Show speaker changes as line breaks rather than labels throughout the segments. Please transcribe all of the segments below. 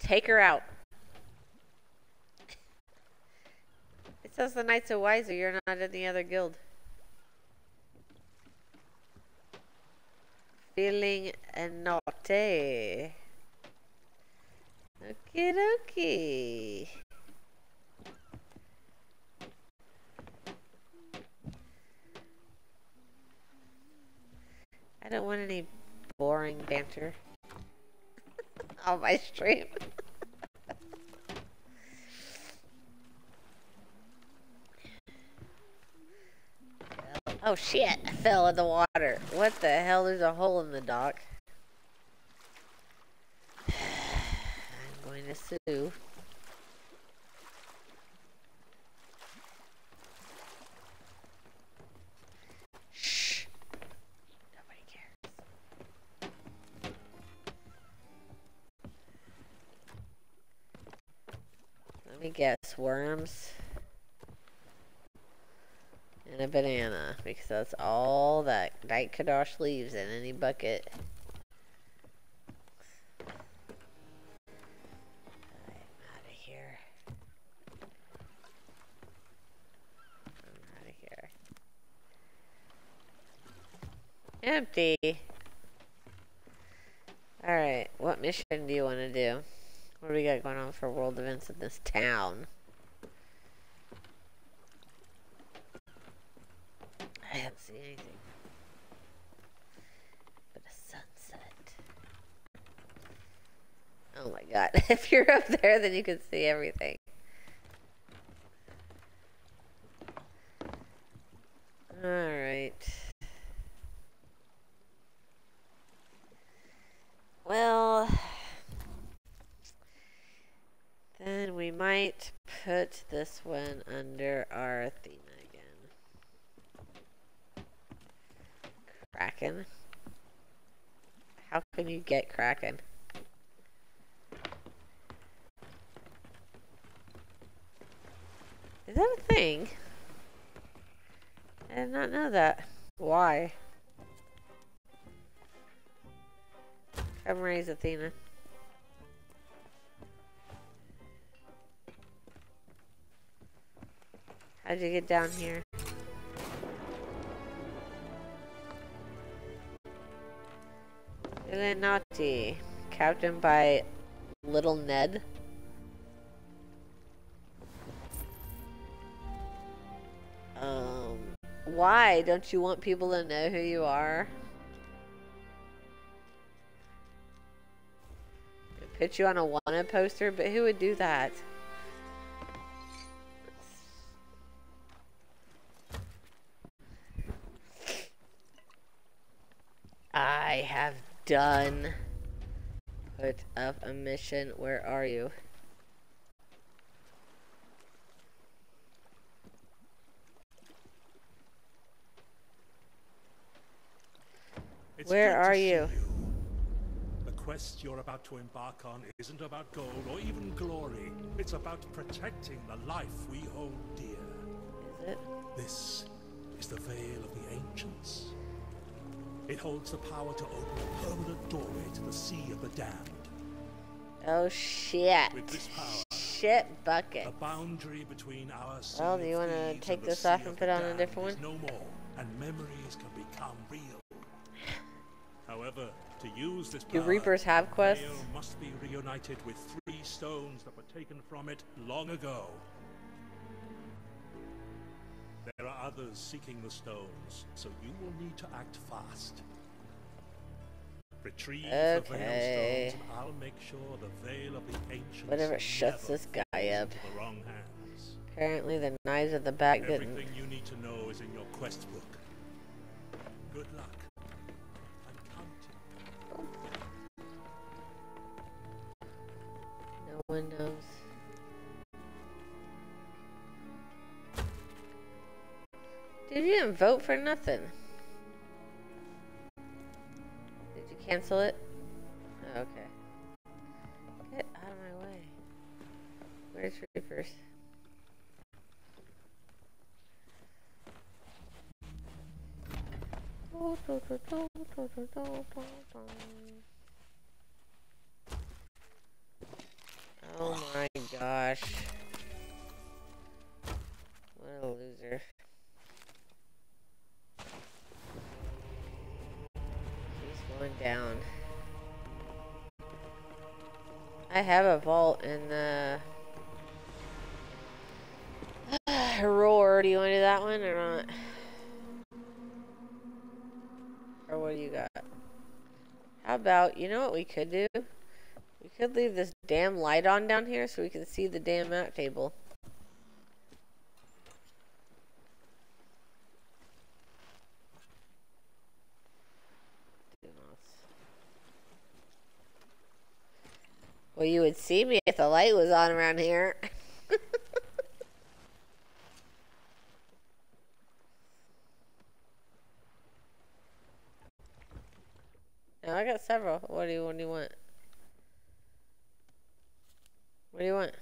take her out. It says the Knights of Wiser. You're not in the other guild. Feeling naughty. Okie dokie. I don't want any boring banter on my stream. Oh shit, I fell in the water. What the hell? There's a hole in the dock. I'm going to sue. Shh. Nobody cares. Let me guess. Worms. And a banana, because that's all that KnightKadosh leaves in any bucket. I'm out of here. I'm out of here. Empty. Alright, what mission do you want to do? What do we got going on for world events in this town? I don't see anything but a sunset. Oh my god. If you're up there, then you can see everything. Alright. Well, then we might put this one under our Athena. Kraken? How can you get Kraken? Is that a thing? I did not know that. Why? Come raise Athena. How'd you get down here? Illuminati, captained by Little Ned. Why? Don't you want people to know who you are? Put you on a wanted poster, but who would do that? I have done. Put up a mission. Where are you? Where are you?
The quest you're about to embark on isn't about gold or even glory. It's about protecting the life we hold dear.
Is it?
This is the Veil of the Ancients. It holds the power to open a permanent doorway to the Sea of the Damned.
Oh shit.
With this power,
shit bucket.
The boundary between our sea
well, do you want to take this off and put on a different one?
No more, and memories can become real. However, to use this power,
do Reapers have quests?
The Veil must be reunited with 3 stones that were taken from it long ago. There are others seeking the stones, so you will need to act fast. Retrieve the Veil stones, and I'll make sure the Veil of the Ancients
whatever shuts this guy up.
the wrong hands.
Apparently the knives at the back didn't.
Everything you need to know is in your quest book. Good luck. I'm counting.
No one knows. Dude, you didn't vote for nothing. Did you cancel it? Oh, okay. Get out of my way. Where's Reapers? gosh. What a loser. He's going down. I have a vault in the Roar. Do you want to do that one or not? Or what do you got? How about, you know what we could do? We could leave this damn light on down here so we can see the damn map table. Well, you would see me if the light was on around here. No, I got several. What do you want? What do you want?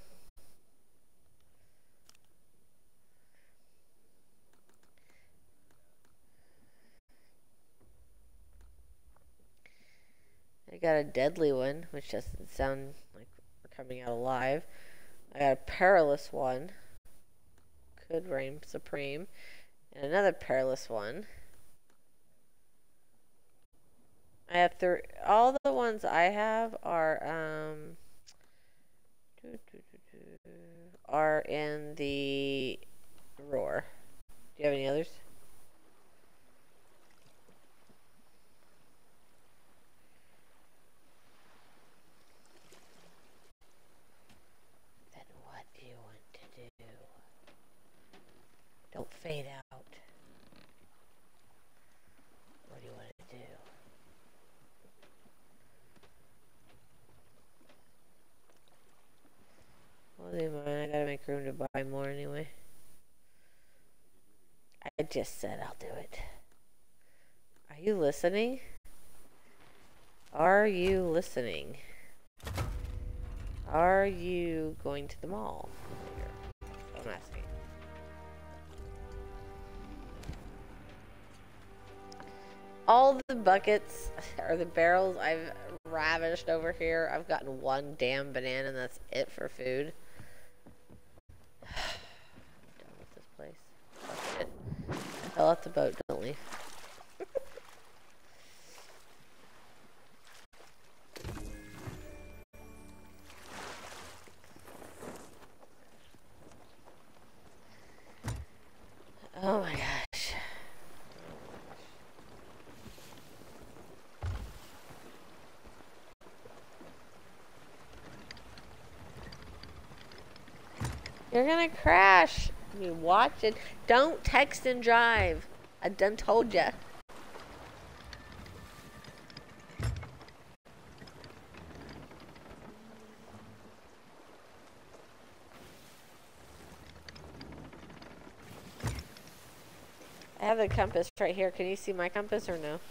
I got a deadly one, which doesn't sound like we're coming out alive. I got a perilous one. Could reign supreme. And another perilous one. I have all the ones I have are in the Roar. Do you have any others? Then what do you want to do? Don't fade out. What do you want to do? Well, never mind. I gotta make room to buy more anyway. I just said I'll do it. Are you listening? Are you listening? Are you going to the mall later? I'm asking. All the buckets or the barrels I've ravished over here, I've gotten one damn banana and that's it for food. I'm done with this place. Fuck it. I fell off the boat, don't leave. Oh my gosh. You're gonna crash. You watch it. Don't text and drive. I done told ya. I have the compass right here. Can you see my compass or no?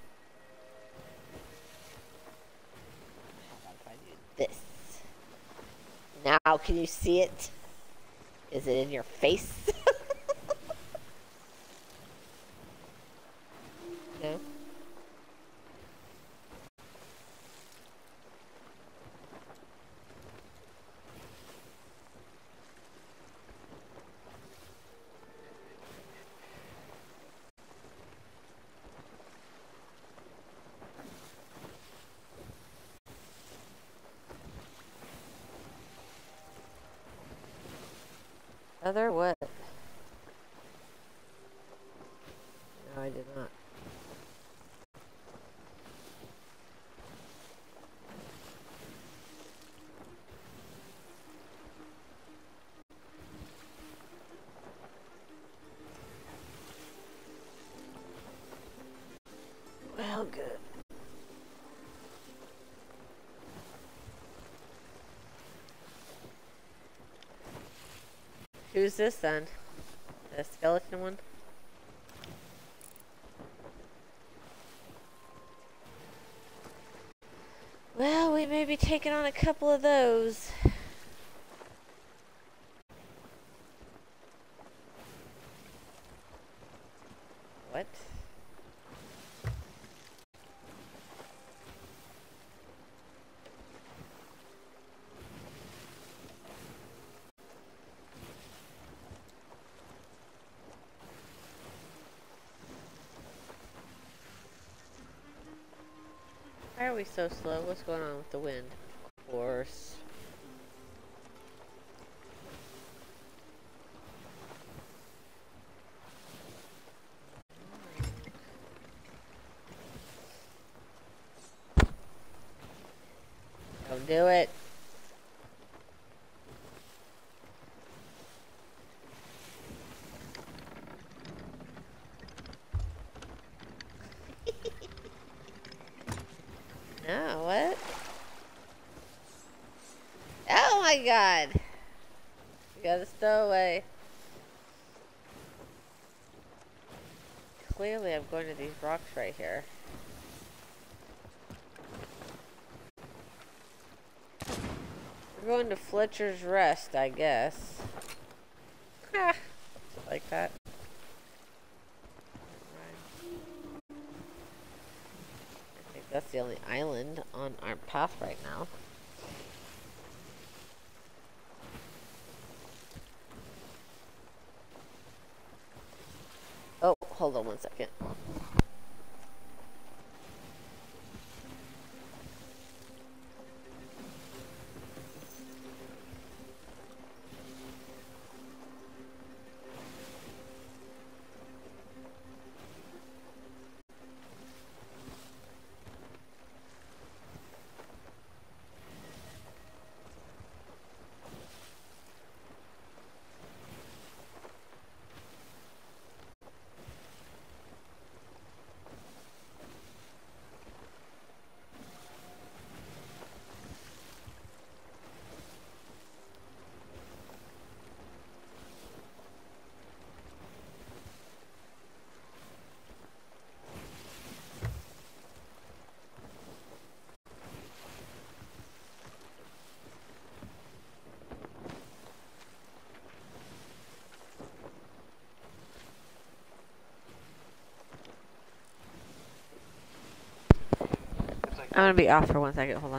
How about if I do this? Now can you see it? Is it in your face? No? Other what? No, I did not. Well, good. Who's this then? The skeleton one? Well, we may be taking on a couple of those. What? we so slow? What's going on with the wind? Of course. Don't do it. No, what? Oh my god! You gotta stow away. Clearly I'm going to these rocks right here. We're going to Fletcher's Rest, I guess. Ha! Like that. I think that's the only island on our path right now. Oh, hold on one second. I'm gonna be off for 1 second, hold on.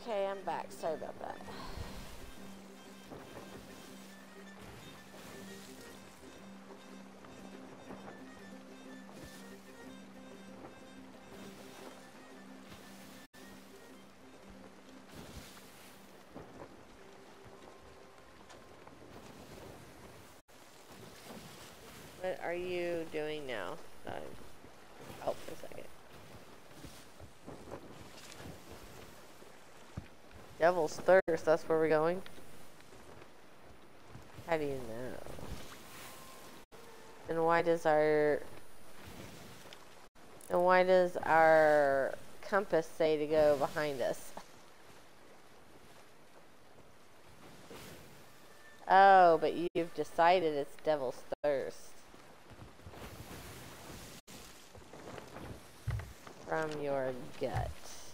Okay, I'm back. Sorry about that. What are you doing now? Oh, for a second. Devil's Thirst, that's where we're going? How do you know? And why does our compass say to go behind us? Oh, but you've decided it's Devil's Thirst. From your gut.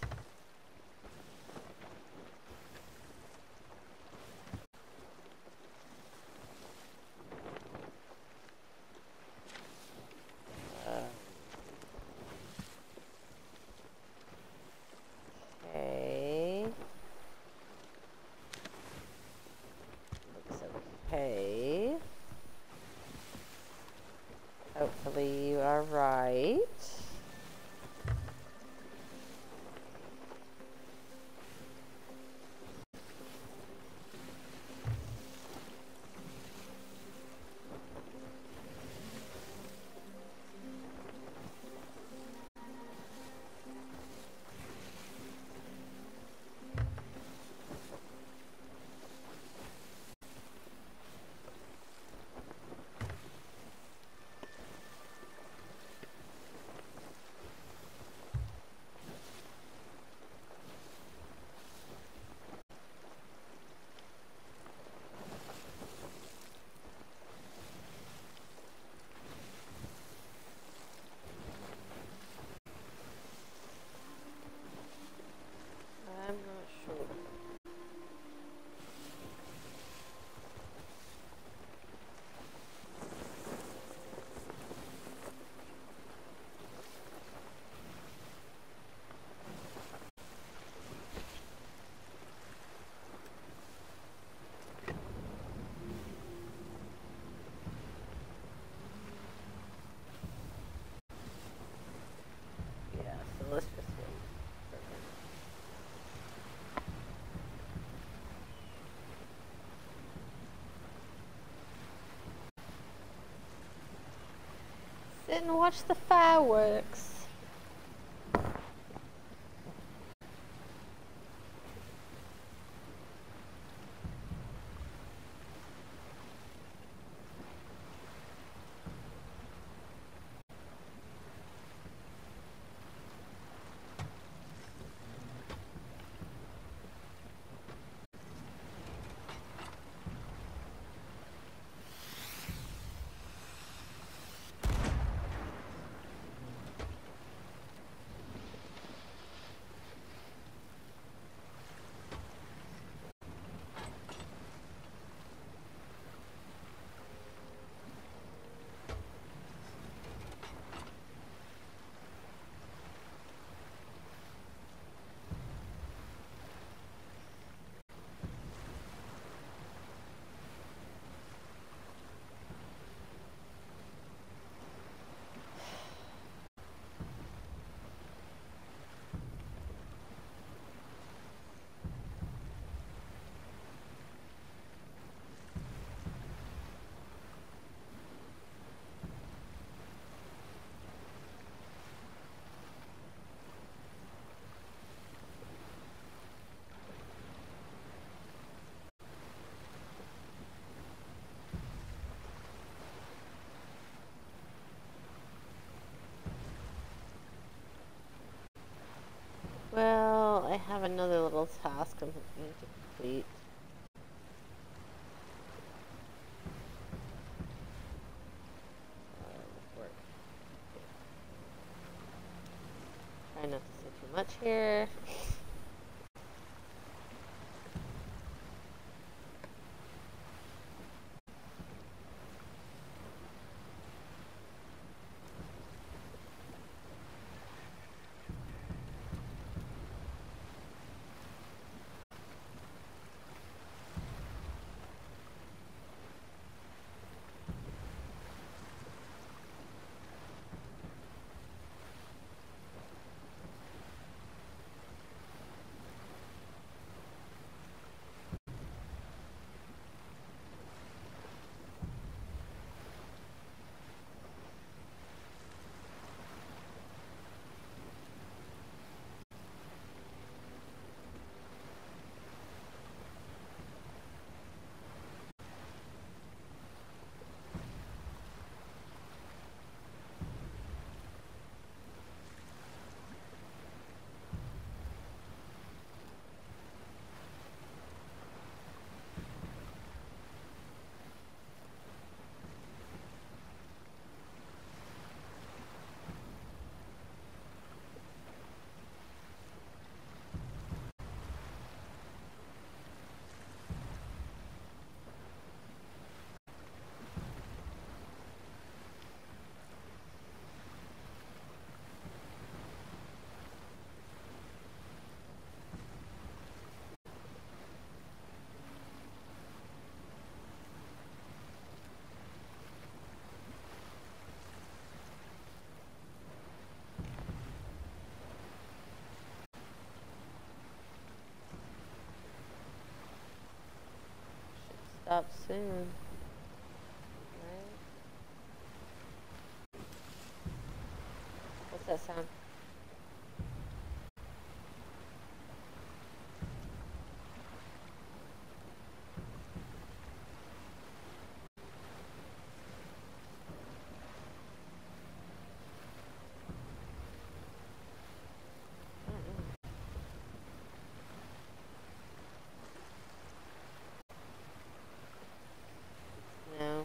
Okay. Looks okay. Hopefully you are right. I'm not sure. Yeah, so let's just wait. Sit and watch the fireworks. Well, I have another little task I need to complete. Work. Try not to say too much here. stop soon. Right? What's that sound? No.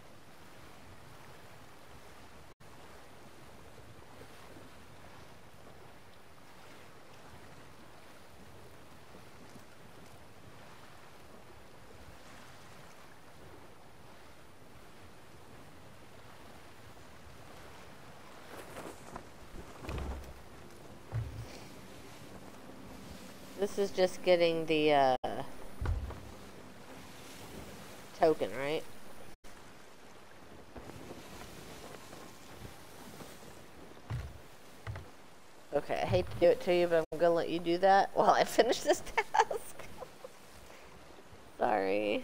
This is just getting the token, right? Okay, I hate to do it to you, but I'm gonna let you do that while I finish this task. Sorry.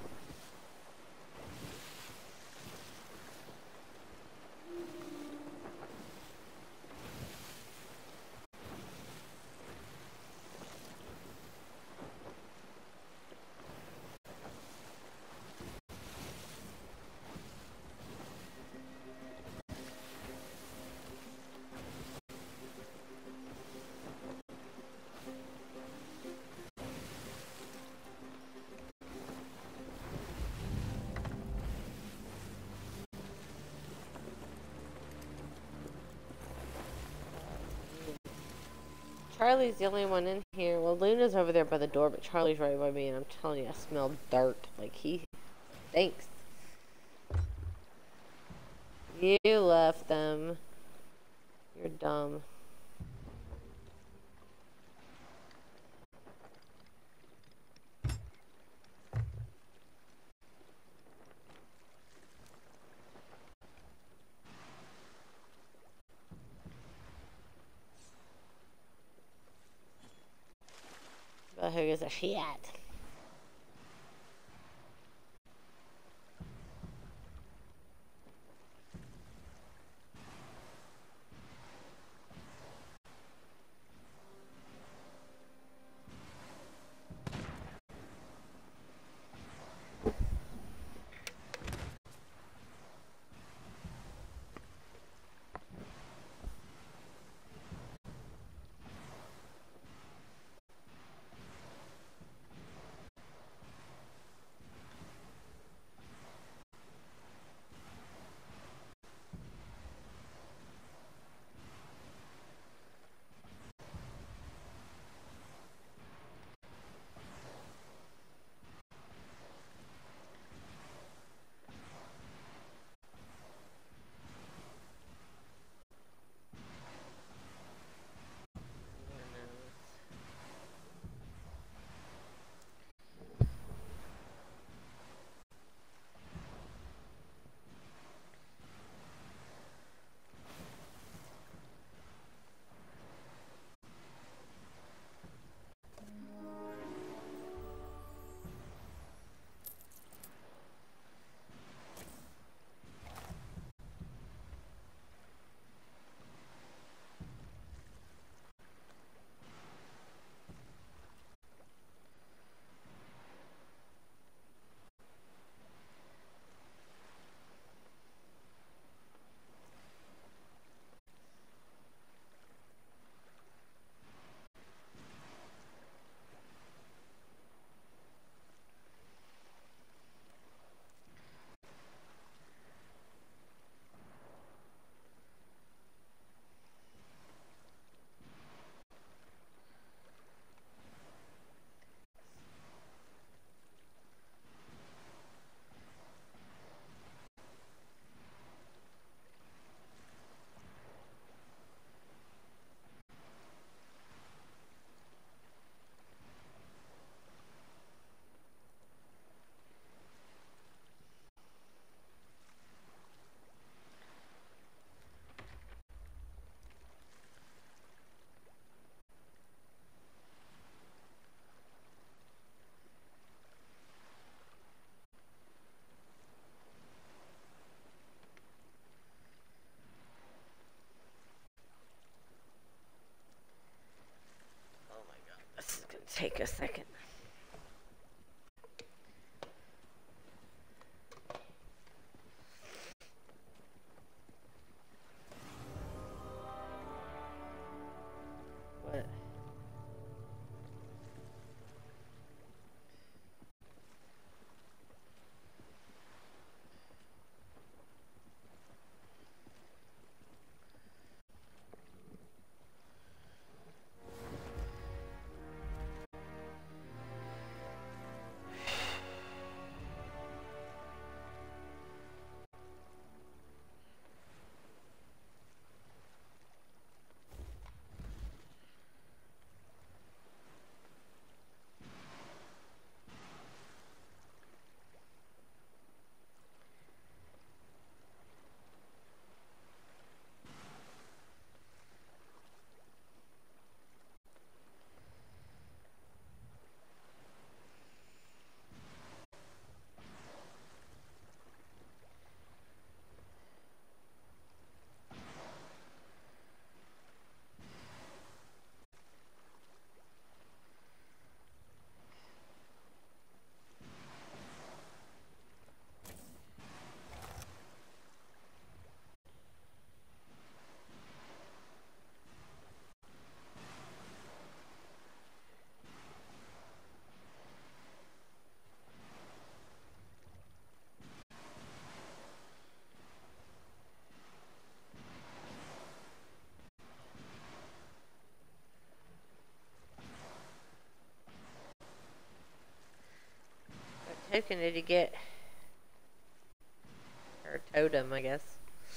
Charlie's the only one in here. Well, Luna's over there by the door, but Charlie's right by me, and I'm telling you, I smell dirt. Like, he stinks. You left them. You're dumb. But who gives a shit? take a second. What? What token did you get? Or totem, I guess.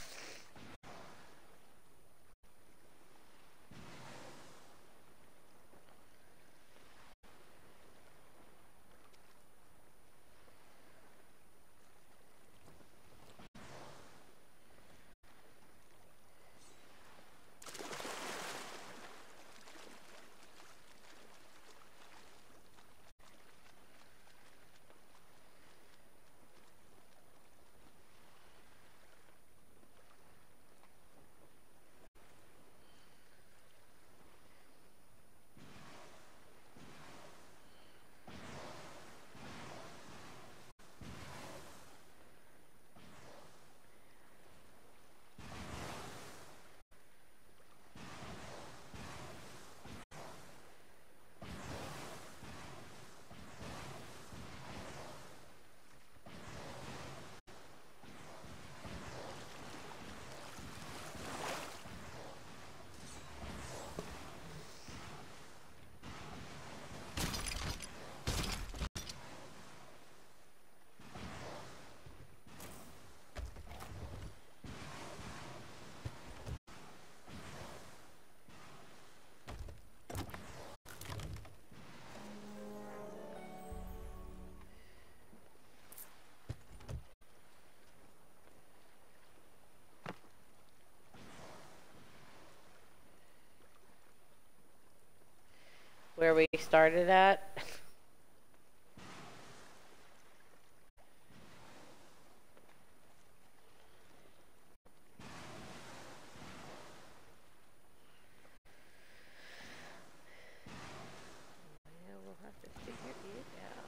Where we started at. Yeah, we'll have to figure it out.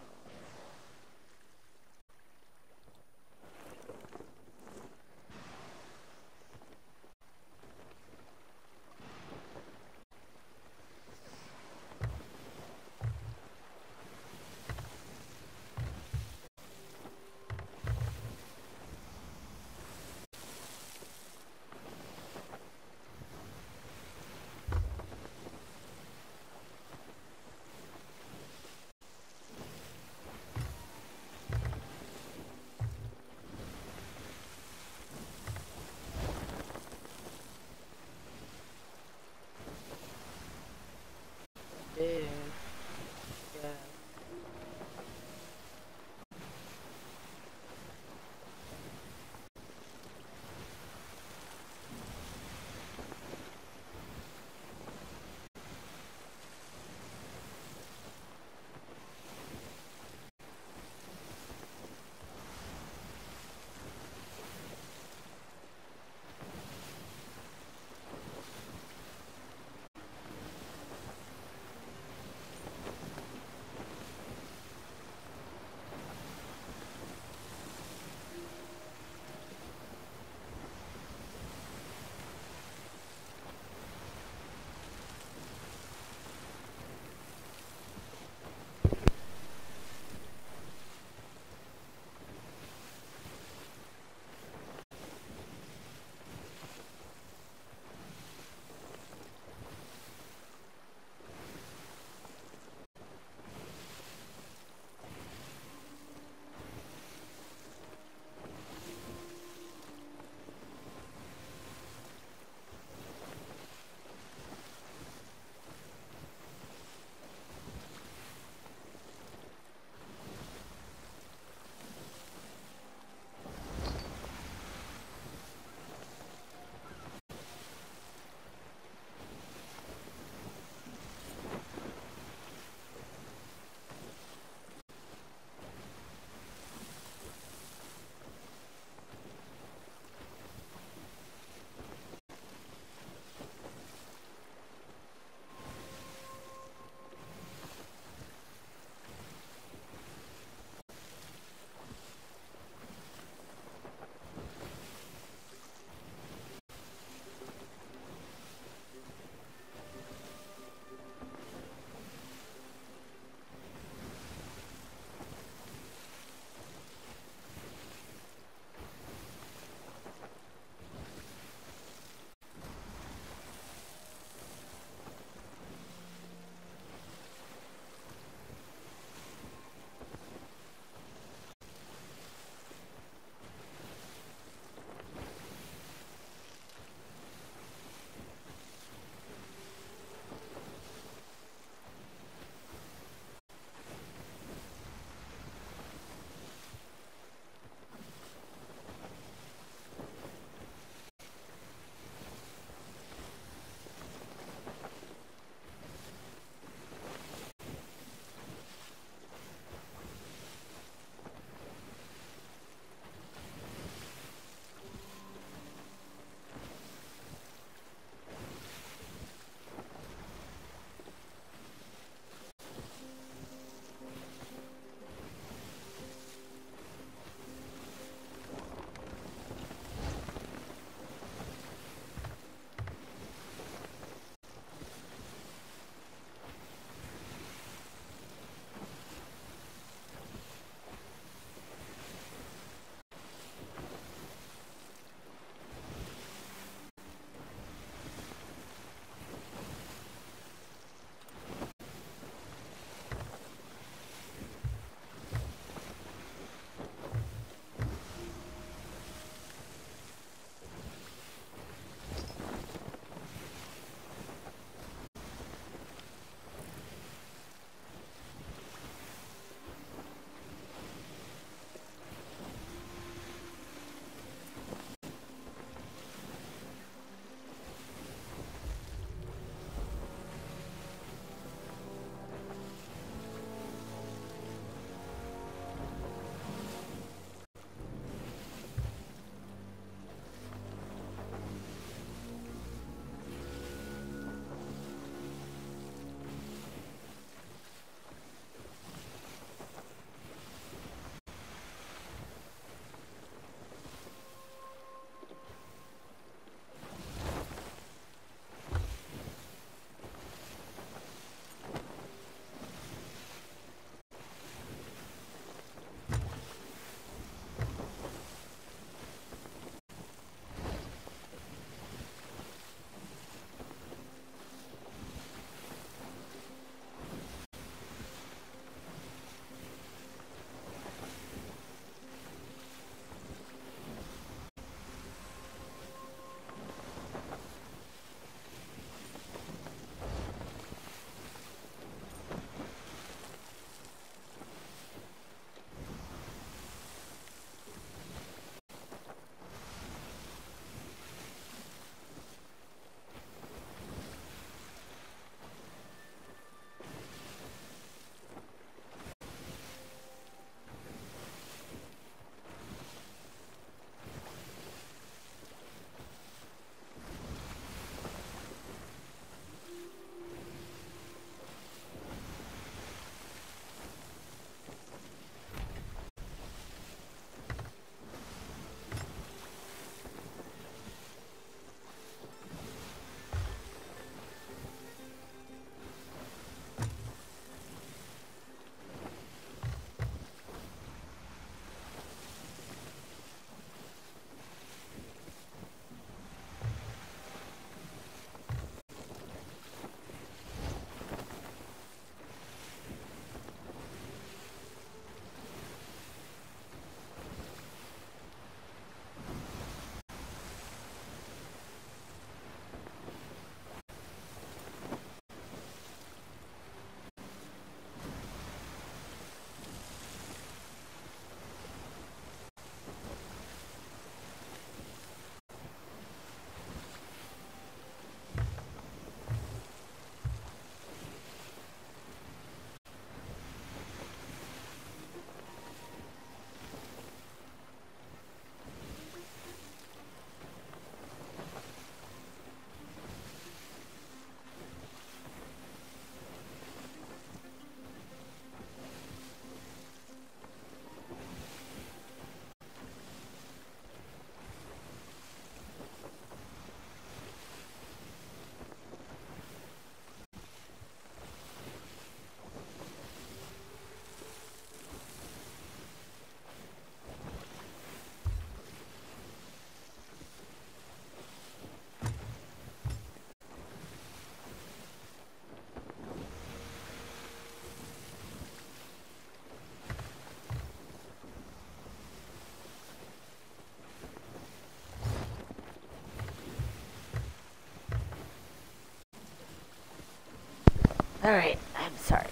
Alright, I'm sorry.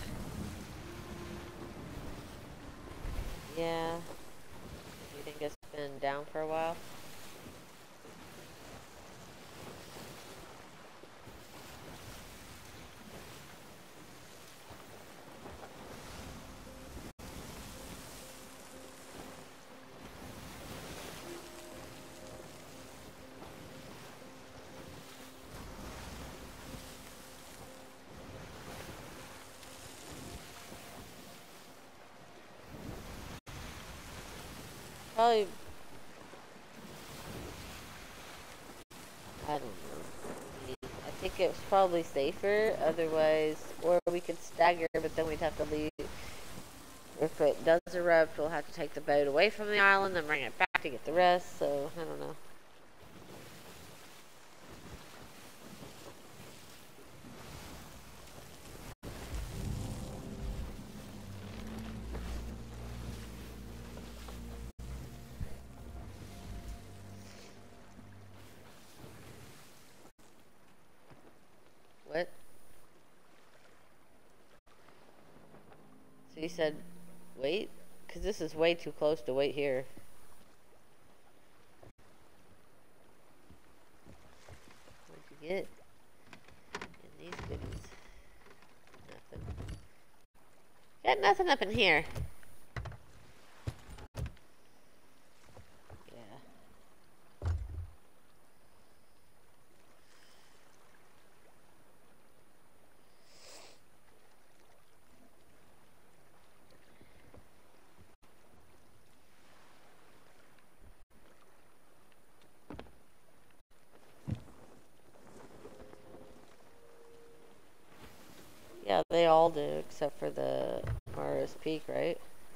Yeah. You think it's been down for a while? Probably, I don't know. I think it's probably safer, otherwise, or we could stagger, but then we'd have to leave. If it does erupt, we'll have to take the boat away from the island and bring it back to get the rest, so I don't know. What? So you said wait? Because this is way too close to wait here. What'd you get? In these goodies. Nothing. Got nothing up in here. Yeah. Yeah, they all do, except for the Mars Peak, right?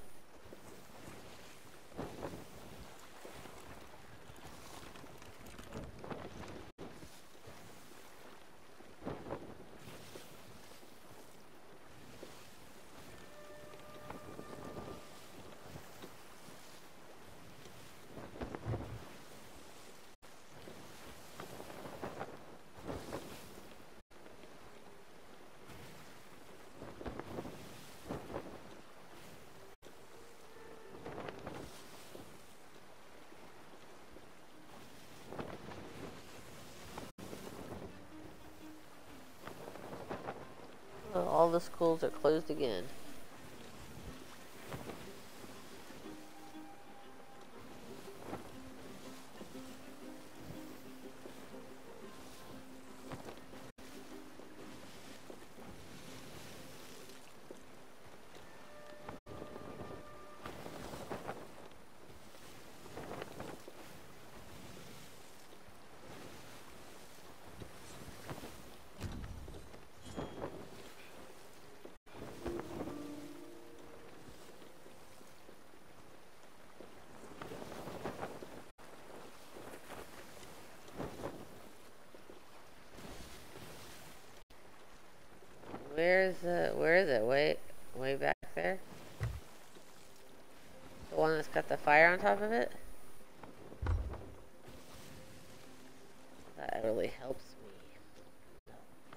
Oh, all the schools are closed again. Where is it? Way back there? The one that's got the fire on top of it? That really helps me.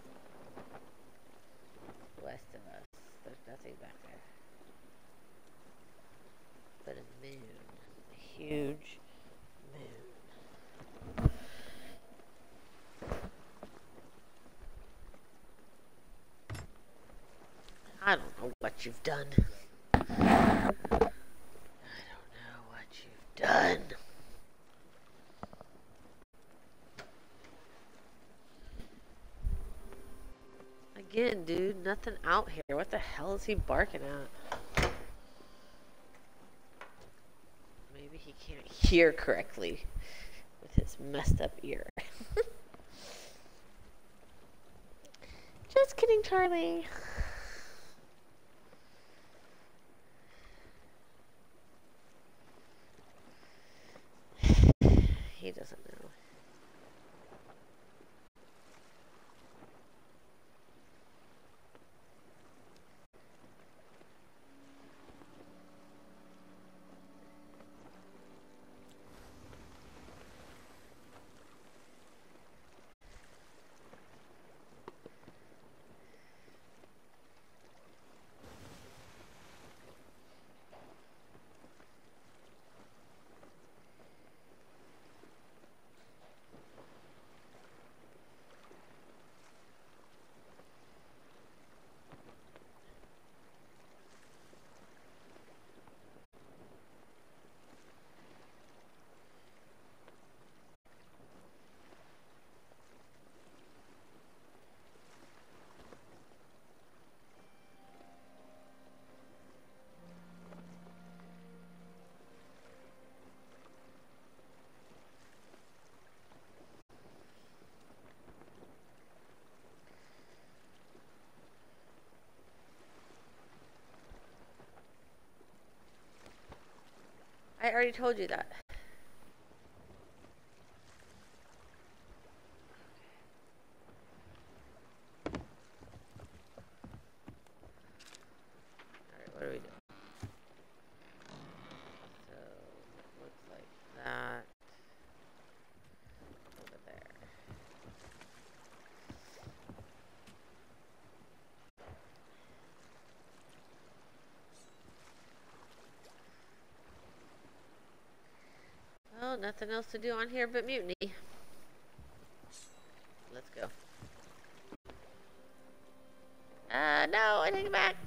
West of us. There's nothing back there. But a moon. A huge moon. I don't know what you've done. I don't know what you've done. Again, dude, nothing out here. What the hell is he barking at? Maybe he can't hear correctly with his messed up ear. Just kidding, Charlie. He doesn't know. already told you that. Alright, what are we doing? So, it looks like that. Over there. Well, nothing else to do on here but mutiny. Let's go. No, I take it back.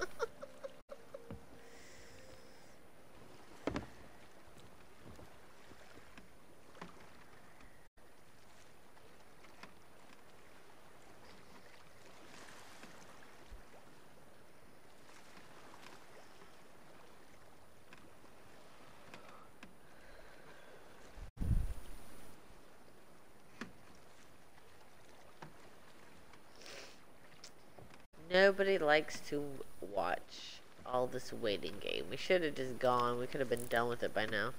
Nobody likes to watch all this waiting game. We should have just gone. We could have been done with it by now.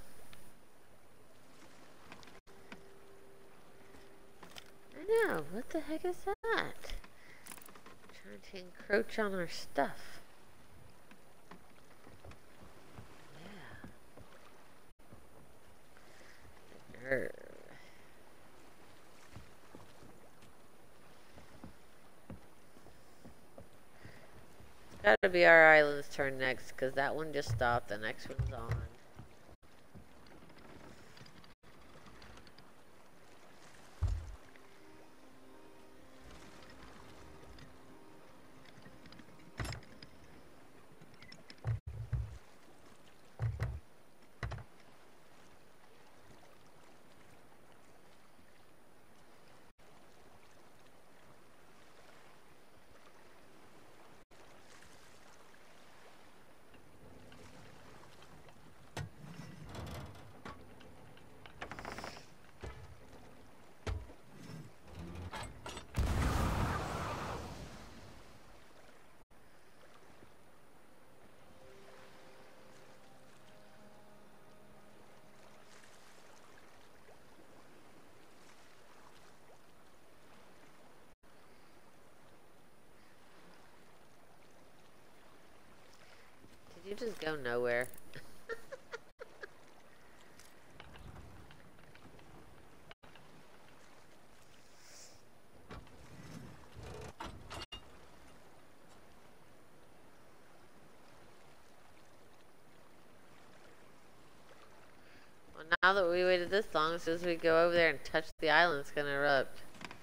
I know. What the heck is that? Trying to encroach on our stuff. Yeah. Nerve. Gotta be our island's turn next, because that one just stopped. The next one's on. Did you just go nowhere? Well, now that we waited this long, as soon as we go over there and touch the island, it's gonna erupt.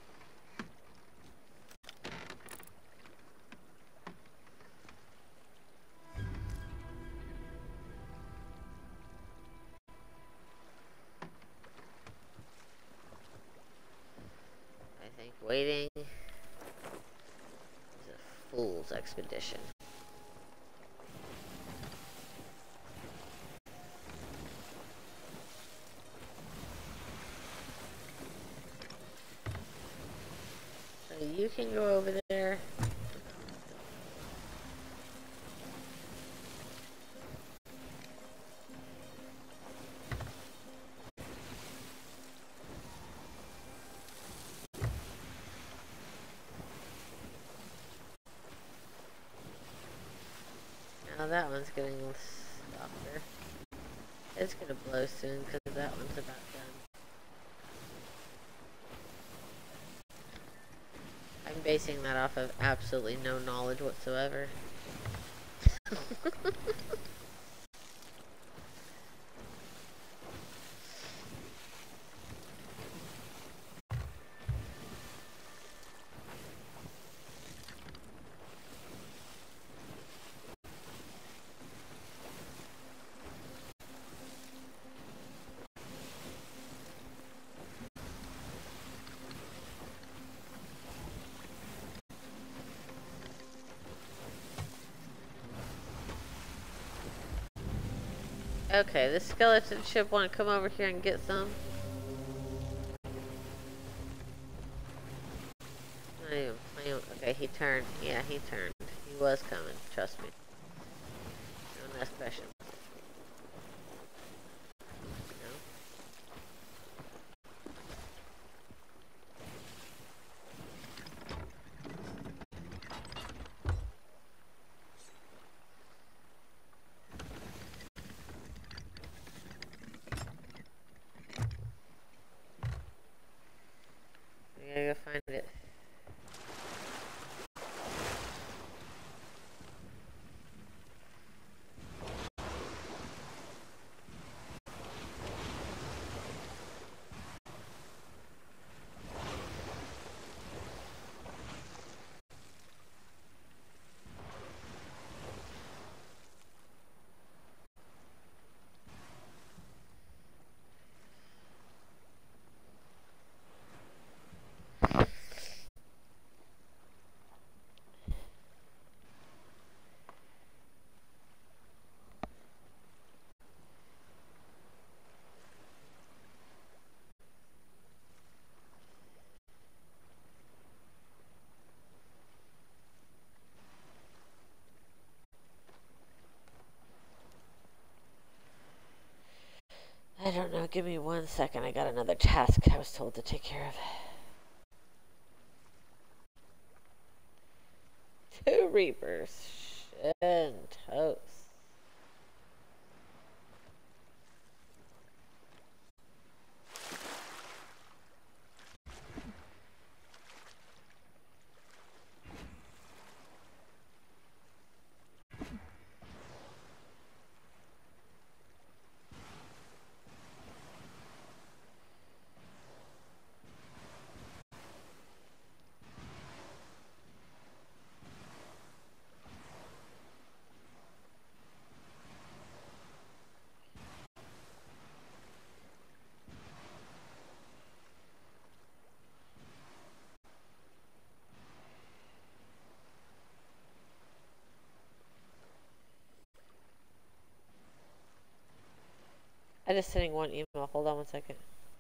I think waiting is a fool's expedition. So you can go over there. Now that one's getting softer. It's gonna blow soon because that one's about done. I'm basing that off of absolutely no knowledge whatsoever. Okay, this skeleton ship want to come over here and get some. Not even playing. Okay, he turned. Yeah, he turned. He was coming. Trust me. Don't ask questions. give me 1 second. I got another task I was told to take care of. 2 Reapers. And toast. I just sending one email. Hold on 1 second.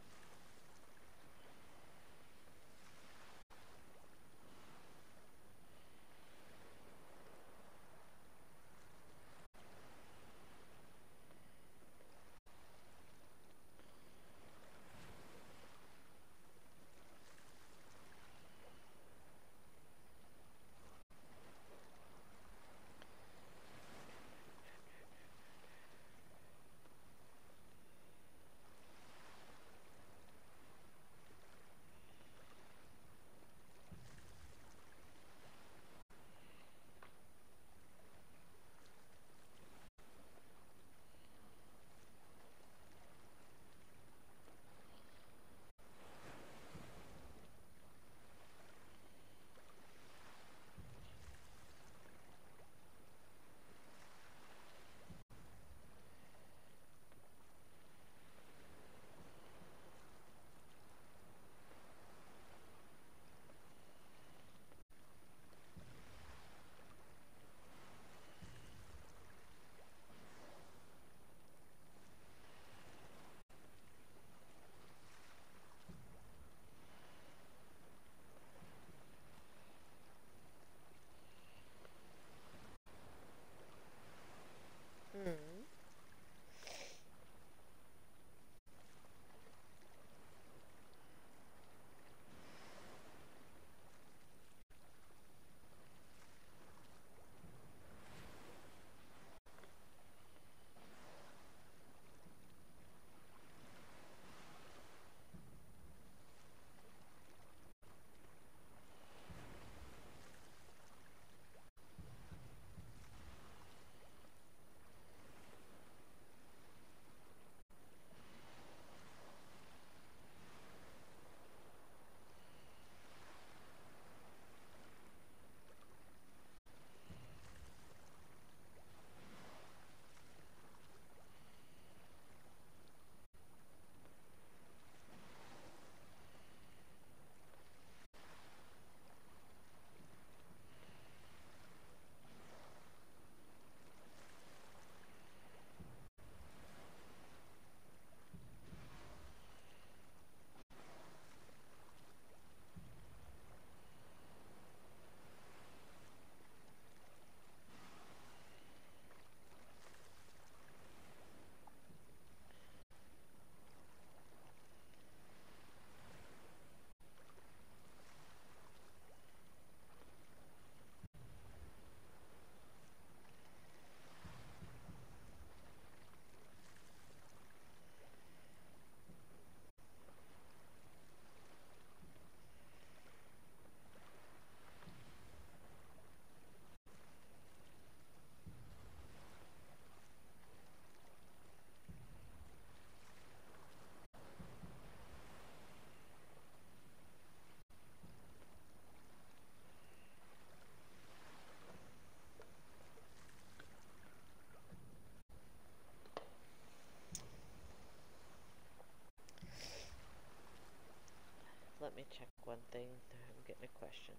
Let me check one thing. I'm getting a question.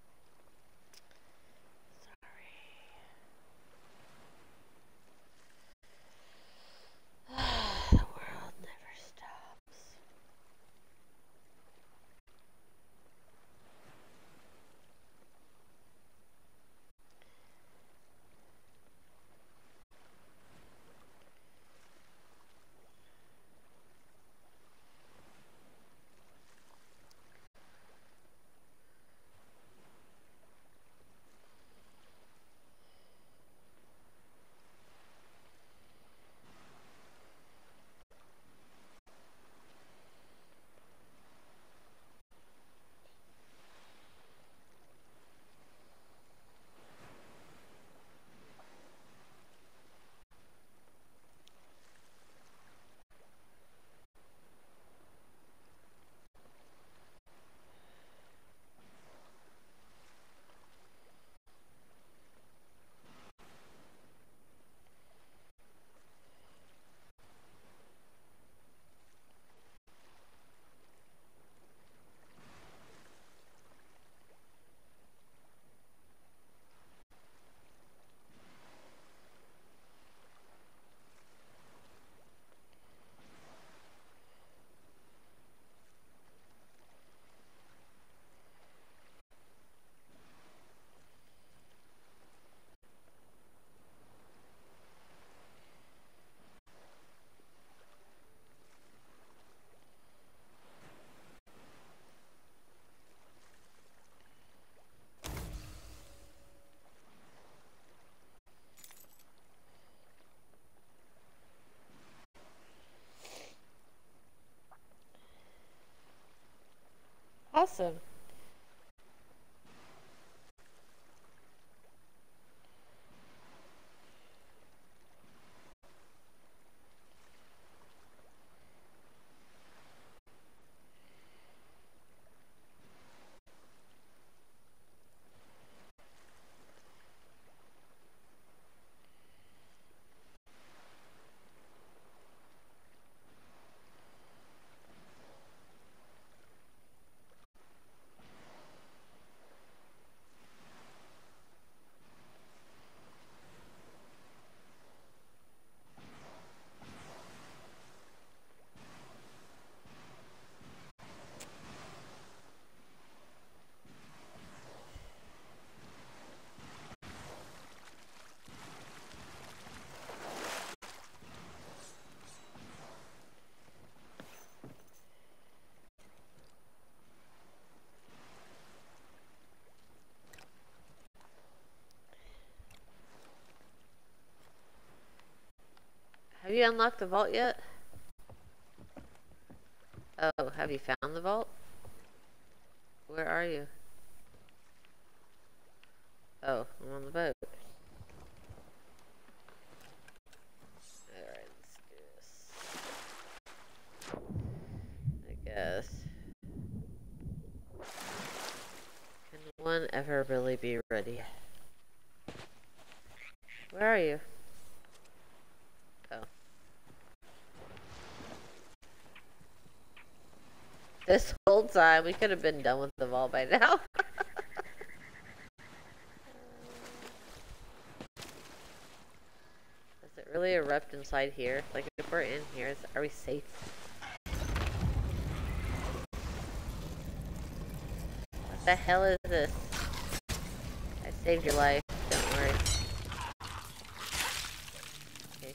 Sorry. The world never stops. Awesome. Have you unlocked the vault yet? Oh, have you found the vault? Where are you? Oh, I'm on the boat. Alright, let's do this. I guess. Can one ever really be ready? Where are you? Oh. This whole time, we could have been done with the vault by now. Does it really erupt inside here? Like, if we're in here, are we safe? What the hell is this? I saved your life. Don't worry. Okay,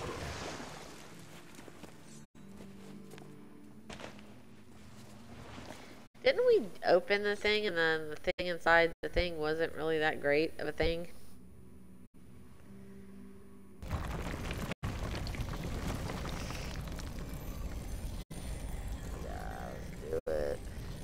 didn't we open the thing and then the thing inside the thing wasn't really that great of a thing? Yeah, let's do it.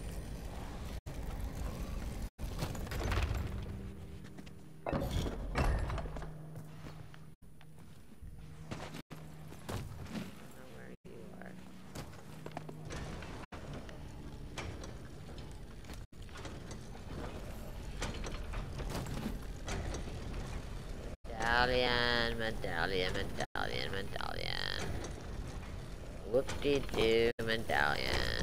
Medallion. Whoop-de-doo, medallion.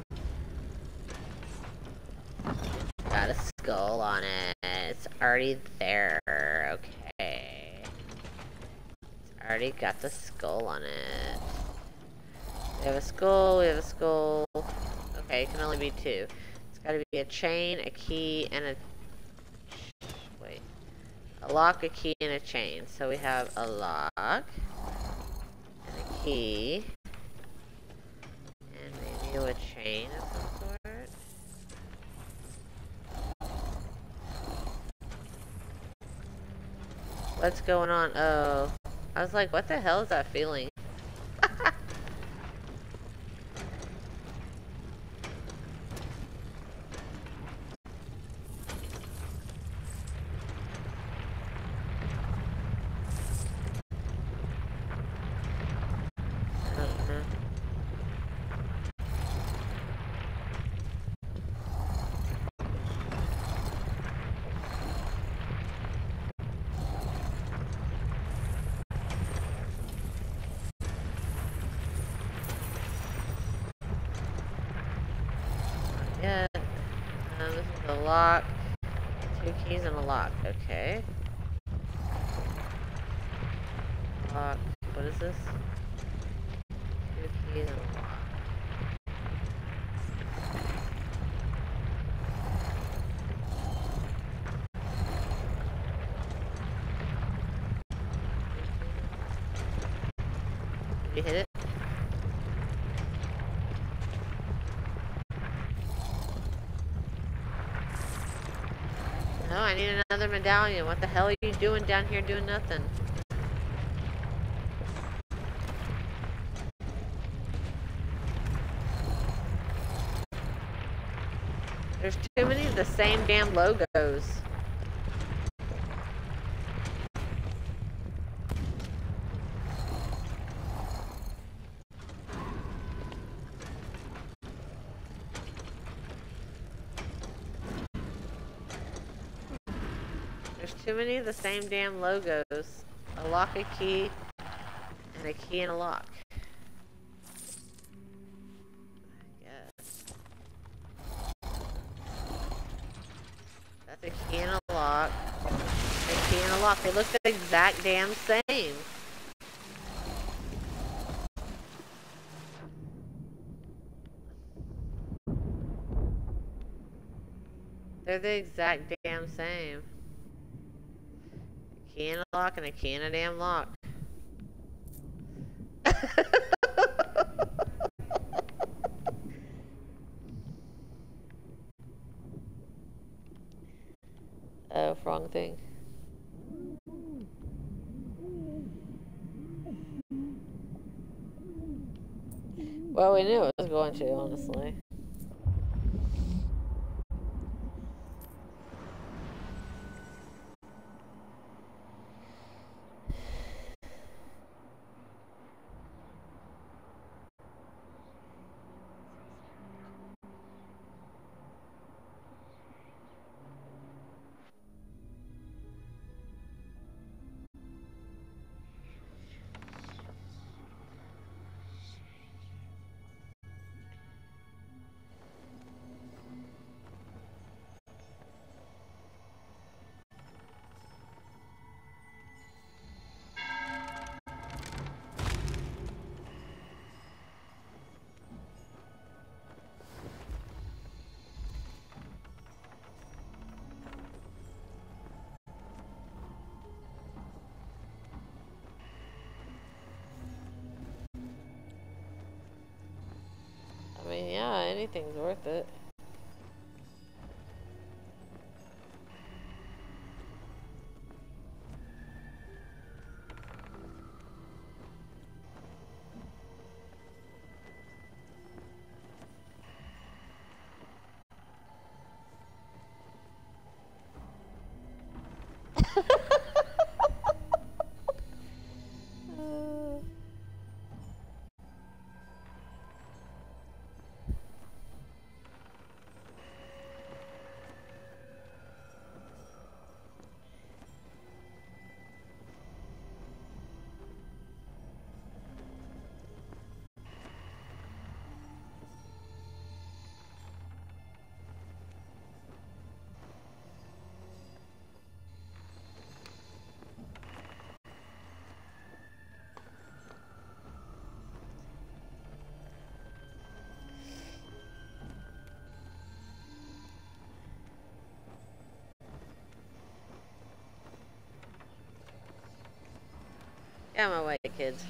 Got a skull on it. It's already there. Okay. It's already got the skull on it. We have a skull, Okay, it can only be two. It's gotta be a chain, a key, and a... Wait. A lock, a key, and a chain. So we have a lock, and a key, and maybe a chain of some sort. What's going on? Oh. I was like, what the hell is that feeling? Yeah. This is a lock. 2 keys and a lock. Okay. Lock. What is this? 2 keys and a lock. Did you hit it? No, I need another medallion. What the hell are you doing down here doing nothing? There's too many of the same damn logos. There's too many of the same damn logos. A lock, a key, and a key and a lock. That's a key and a lock. A key and a lock. They look the exact damn same. They're the exact damn same. A key and a lock and a key and a damn lock. Oh, wrong thing. Well, we knew it was going to, honestly. I mean, yeah, anything's worth it. Get out of my way, kids.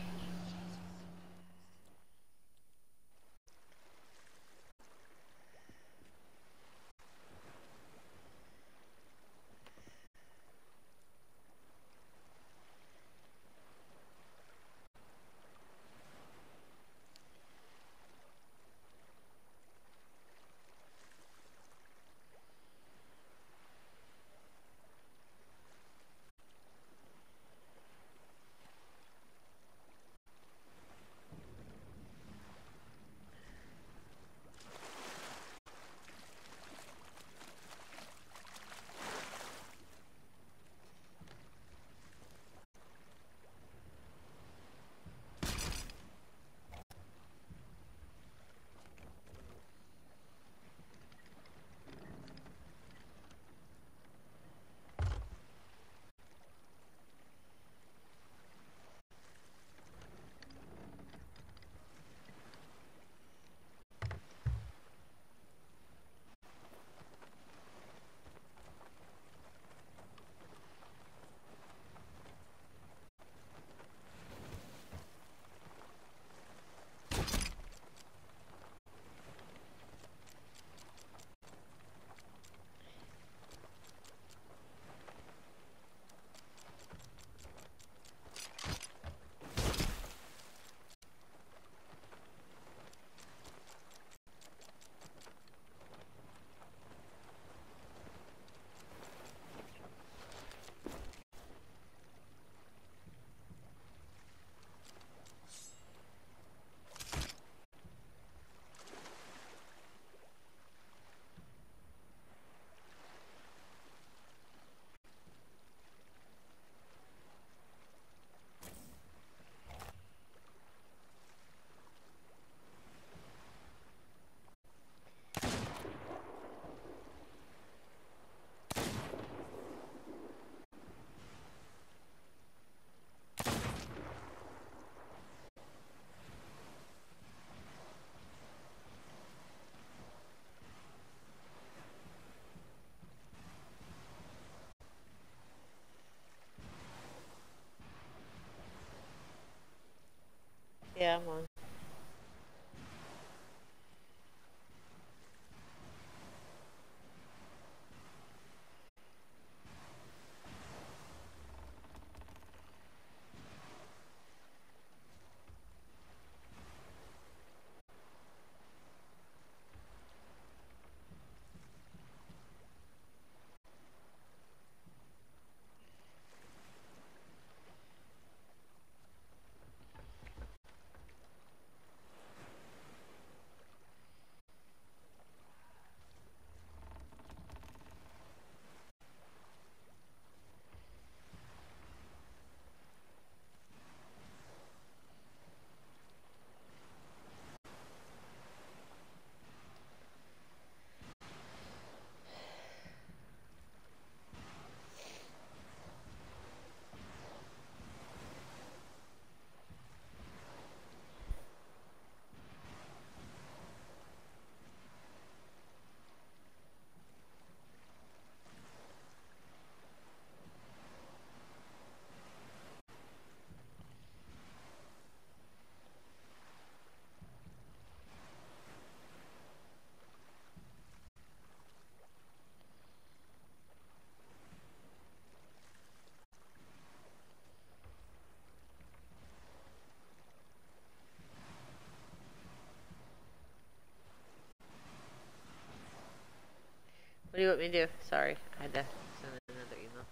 do you want me to do? Sorry, I had to send another email.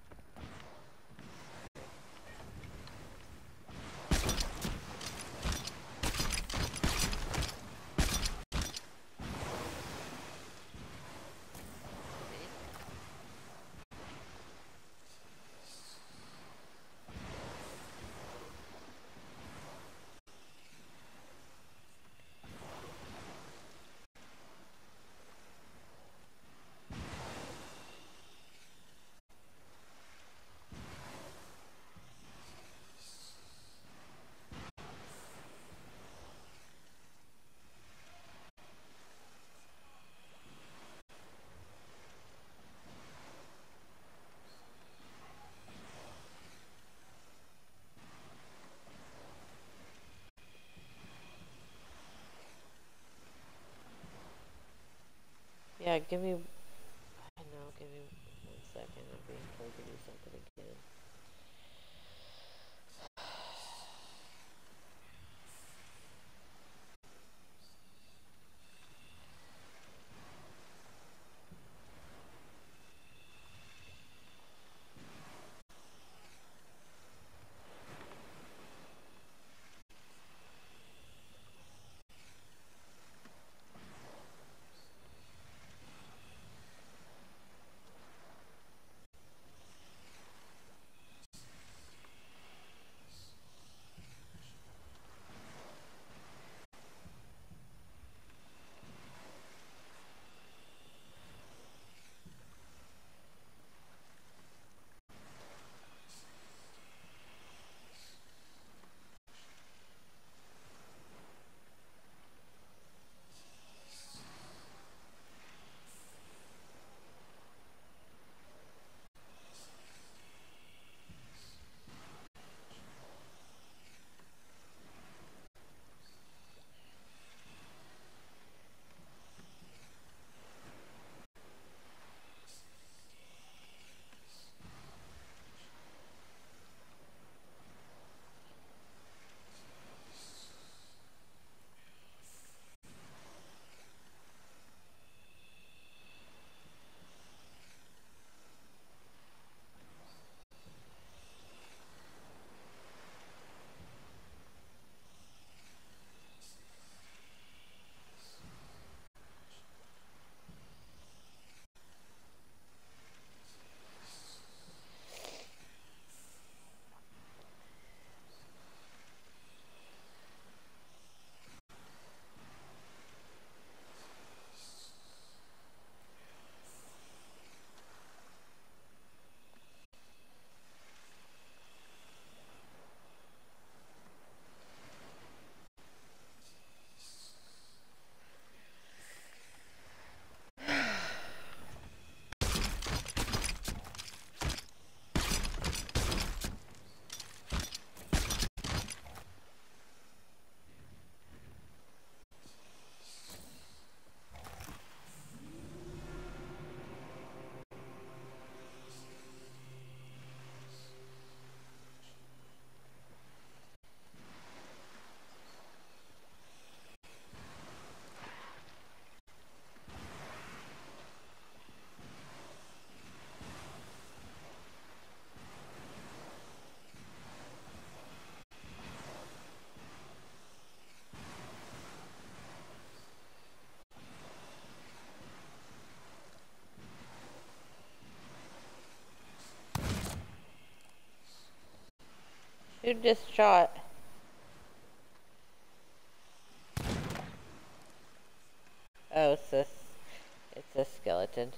Yeah, give me... I know, give me 1 second. I'm being told to do something again. Who just shot? Oh, it's a skeleton.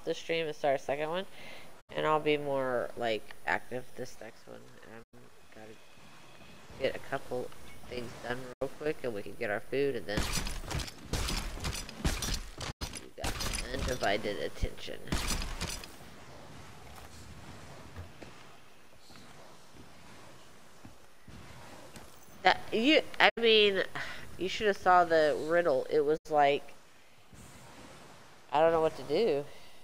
the stream and start a second one, and I'll be more like active this next one. Gotta get a couple things done real quick, and we can get our food, and then you got undivided attention. I mean, you should have saw the riddle. It was like, I don't know what to do.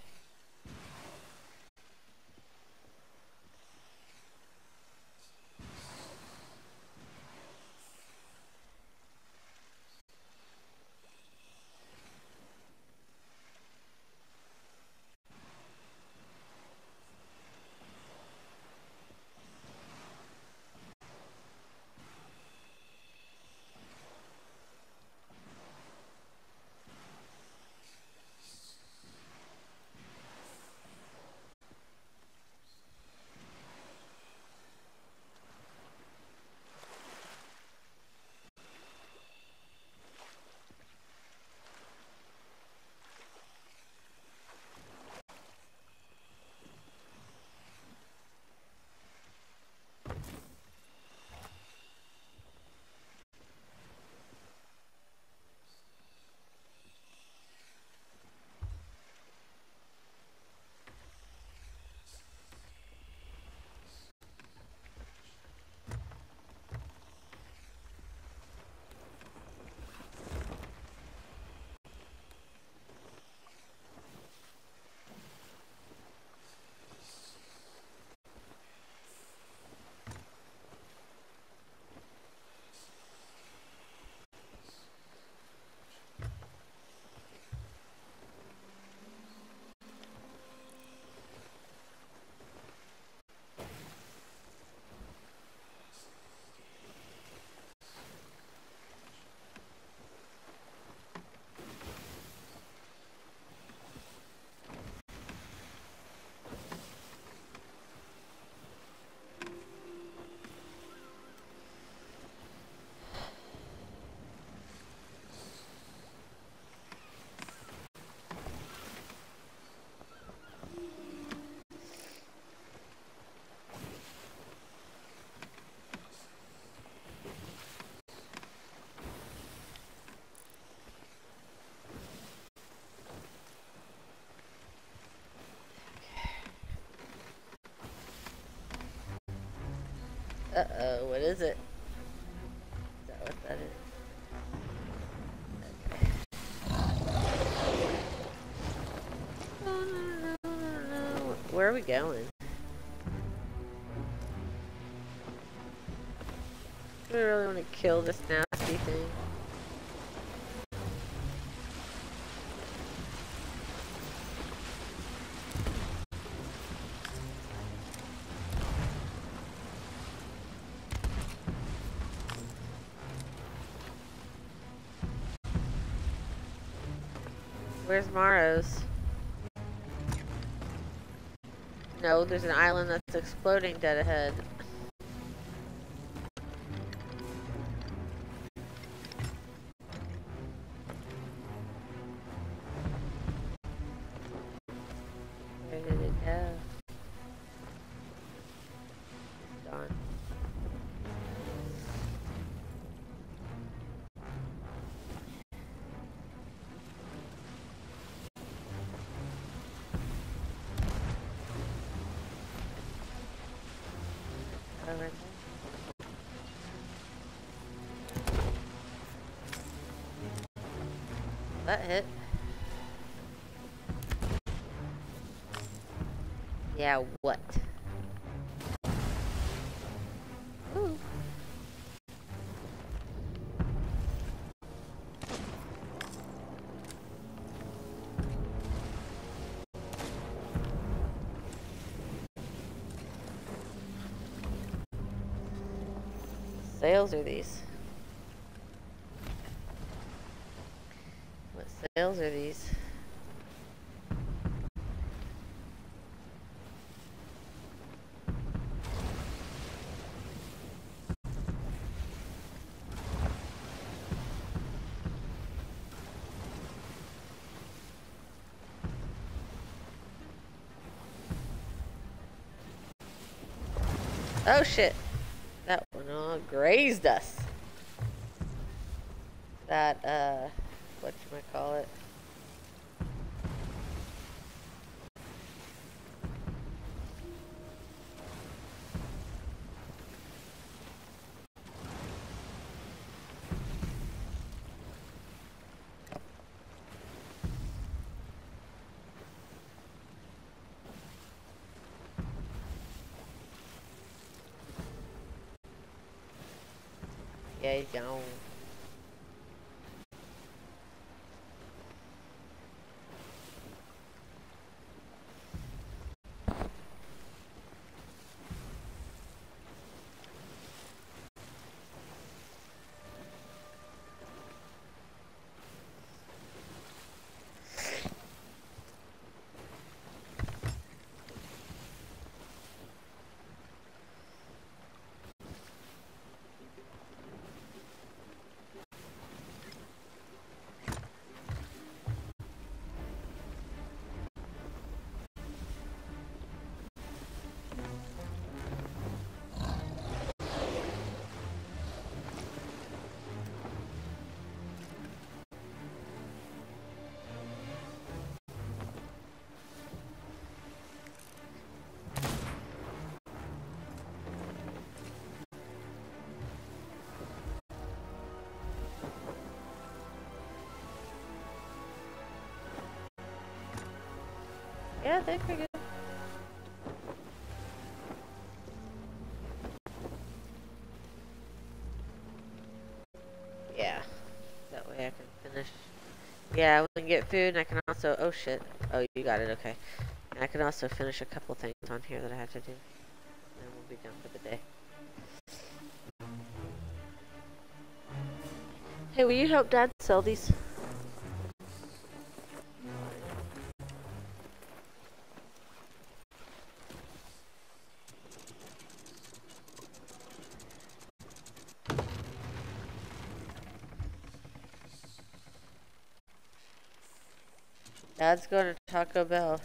Uh-oh, what is it? Is that what that is? Okay. No. Where are we going? Do we really want to kill this nasty thing? Where's Maros? No, there's an island that's exploding dead ahead. Where did it go? It's gone. Oh, right there. That hit. Yeah, what? Ooh. Sales are these? What sales are these? Oh shit. That one grazed us. That, whatchamacallit. Yeah, he's gone. Yeah, they're pretty good. Yeah. That way I can finish. Yeah, we can get food and I can also... Oh shit. Oh, you got it, okay. And I can also finish a couple things on here that I have to do. And we'll be done for the day. Hey, will you help Dad sell these? Dad's going to Taco Bell.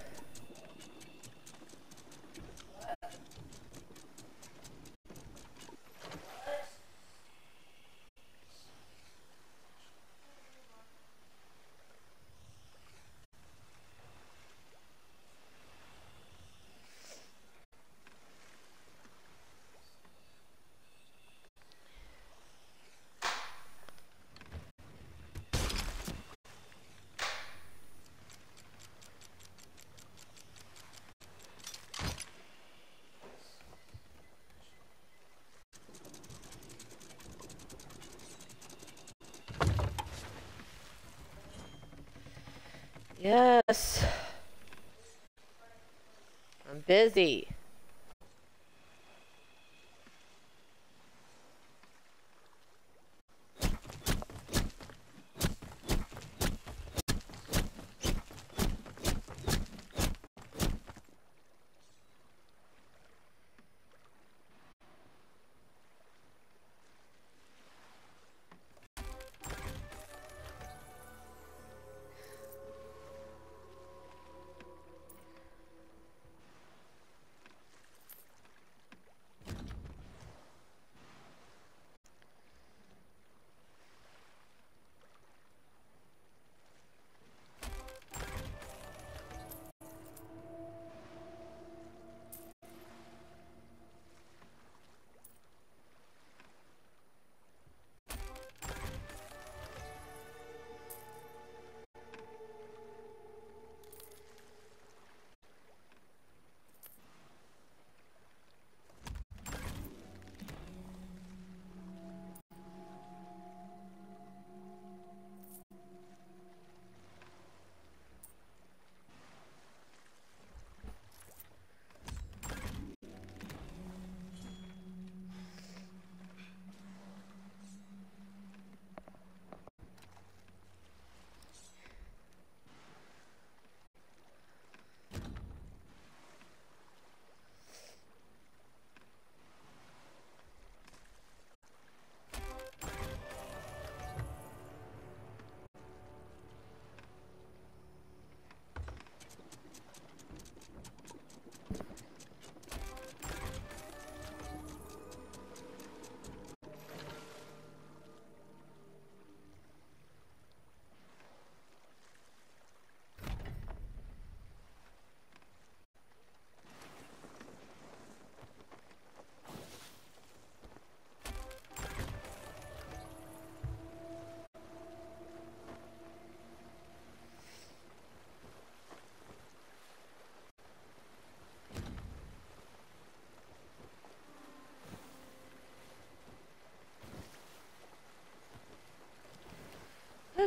Yes. I'm busy.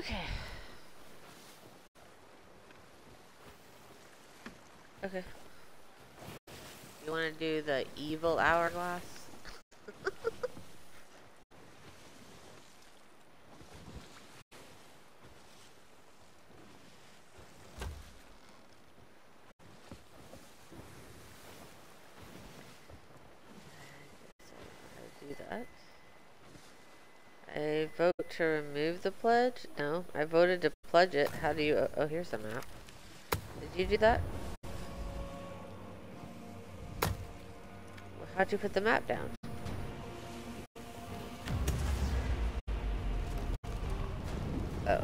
Okay. Okay. You want to do the evil hourglass? Do that. I vote to remove the pledge? No, I voted to pledge it. How do you... Oh, here's the map. Did you do that? Well, how'd you put the map down? Oh.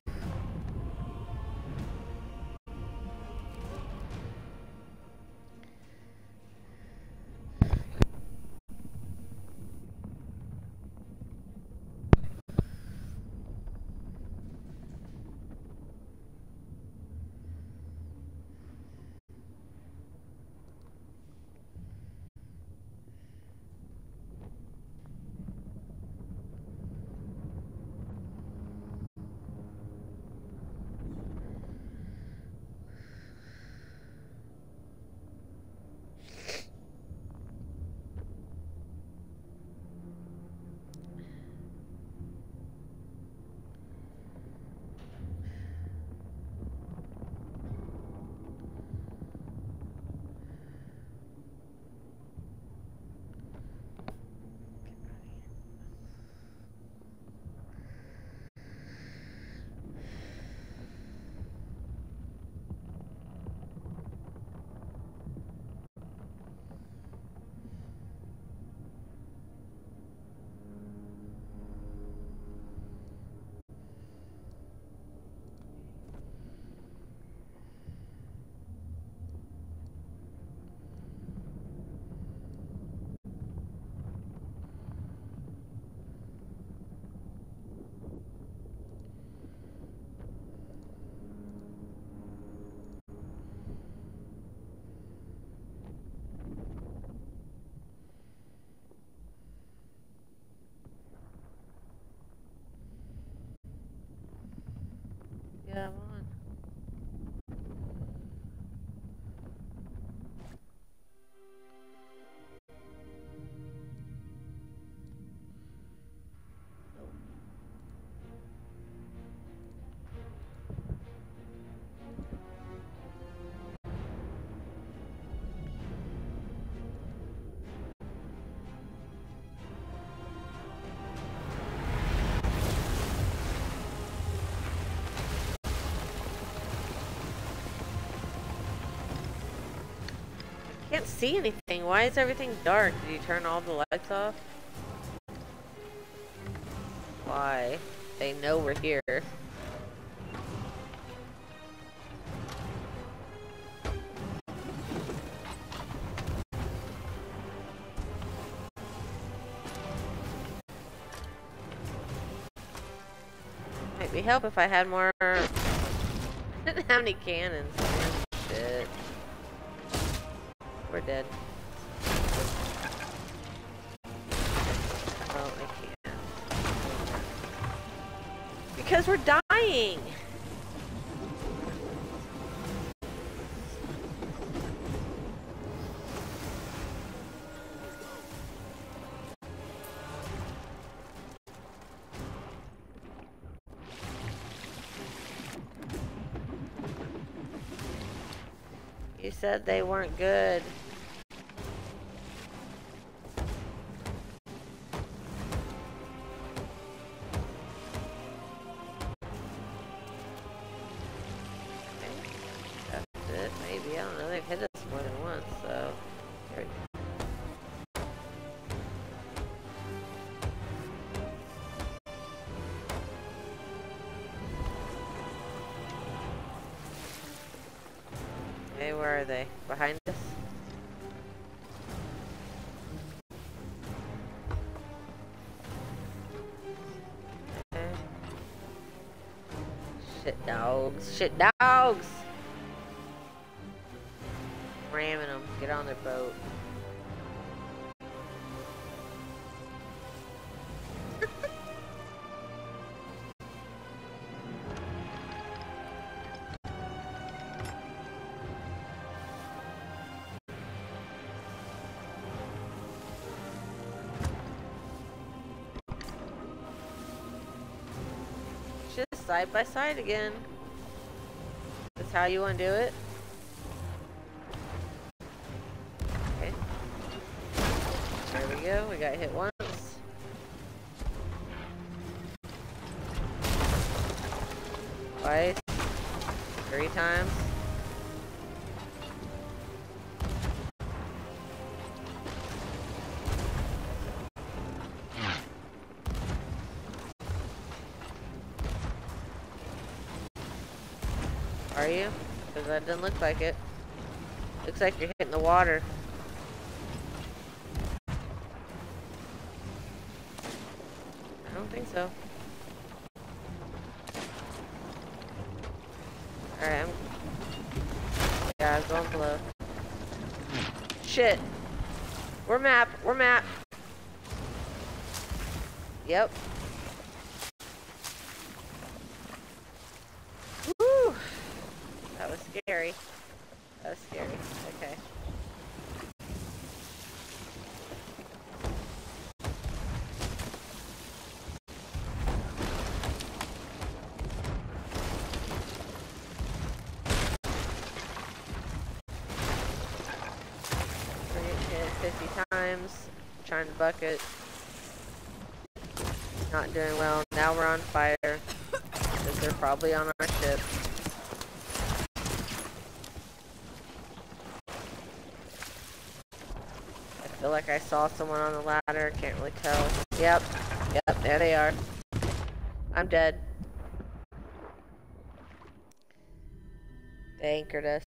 Yeah, I'm on. I can't see anything. Why is everything dark? Did you turn all the lights off? Why? They know we're here. Might be help if I had more... I didn't have any cannons. Shit. We're dead. Oh, I can't. Because we're dying! You said they weren't good. That's it, maybe. I don't know. They've hit us more than once, so... Here we go. Okay, where are they? Behind us? Okay. Shit dogs. Shit dogs! Ramming them. Get on their boat. side by side again. That's how you want to do it? Okay. There we go. We got hit once. Twice. 3 times. Are you? Because that doesn't look like it. Looks like you're hitting the water. I don't think so. Alright, yeah, I'm going below. Shit! We're map! We're map! Yep. Woo! That was scary. That was scary. Okay. We're getting hit 50 times. Trying to bucket. Not doing well. Now we're on fire. Because they're probably on our ship. I feel like I saw someone on the ladder. Can't really tell. Yep. Yep, there they are. I'm dead. They anchored us.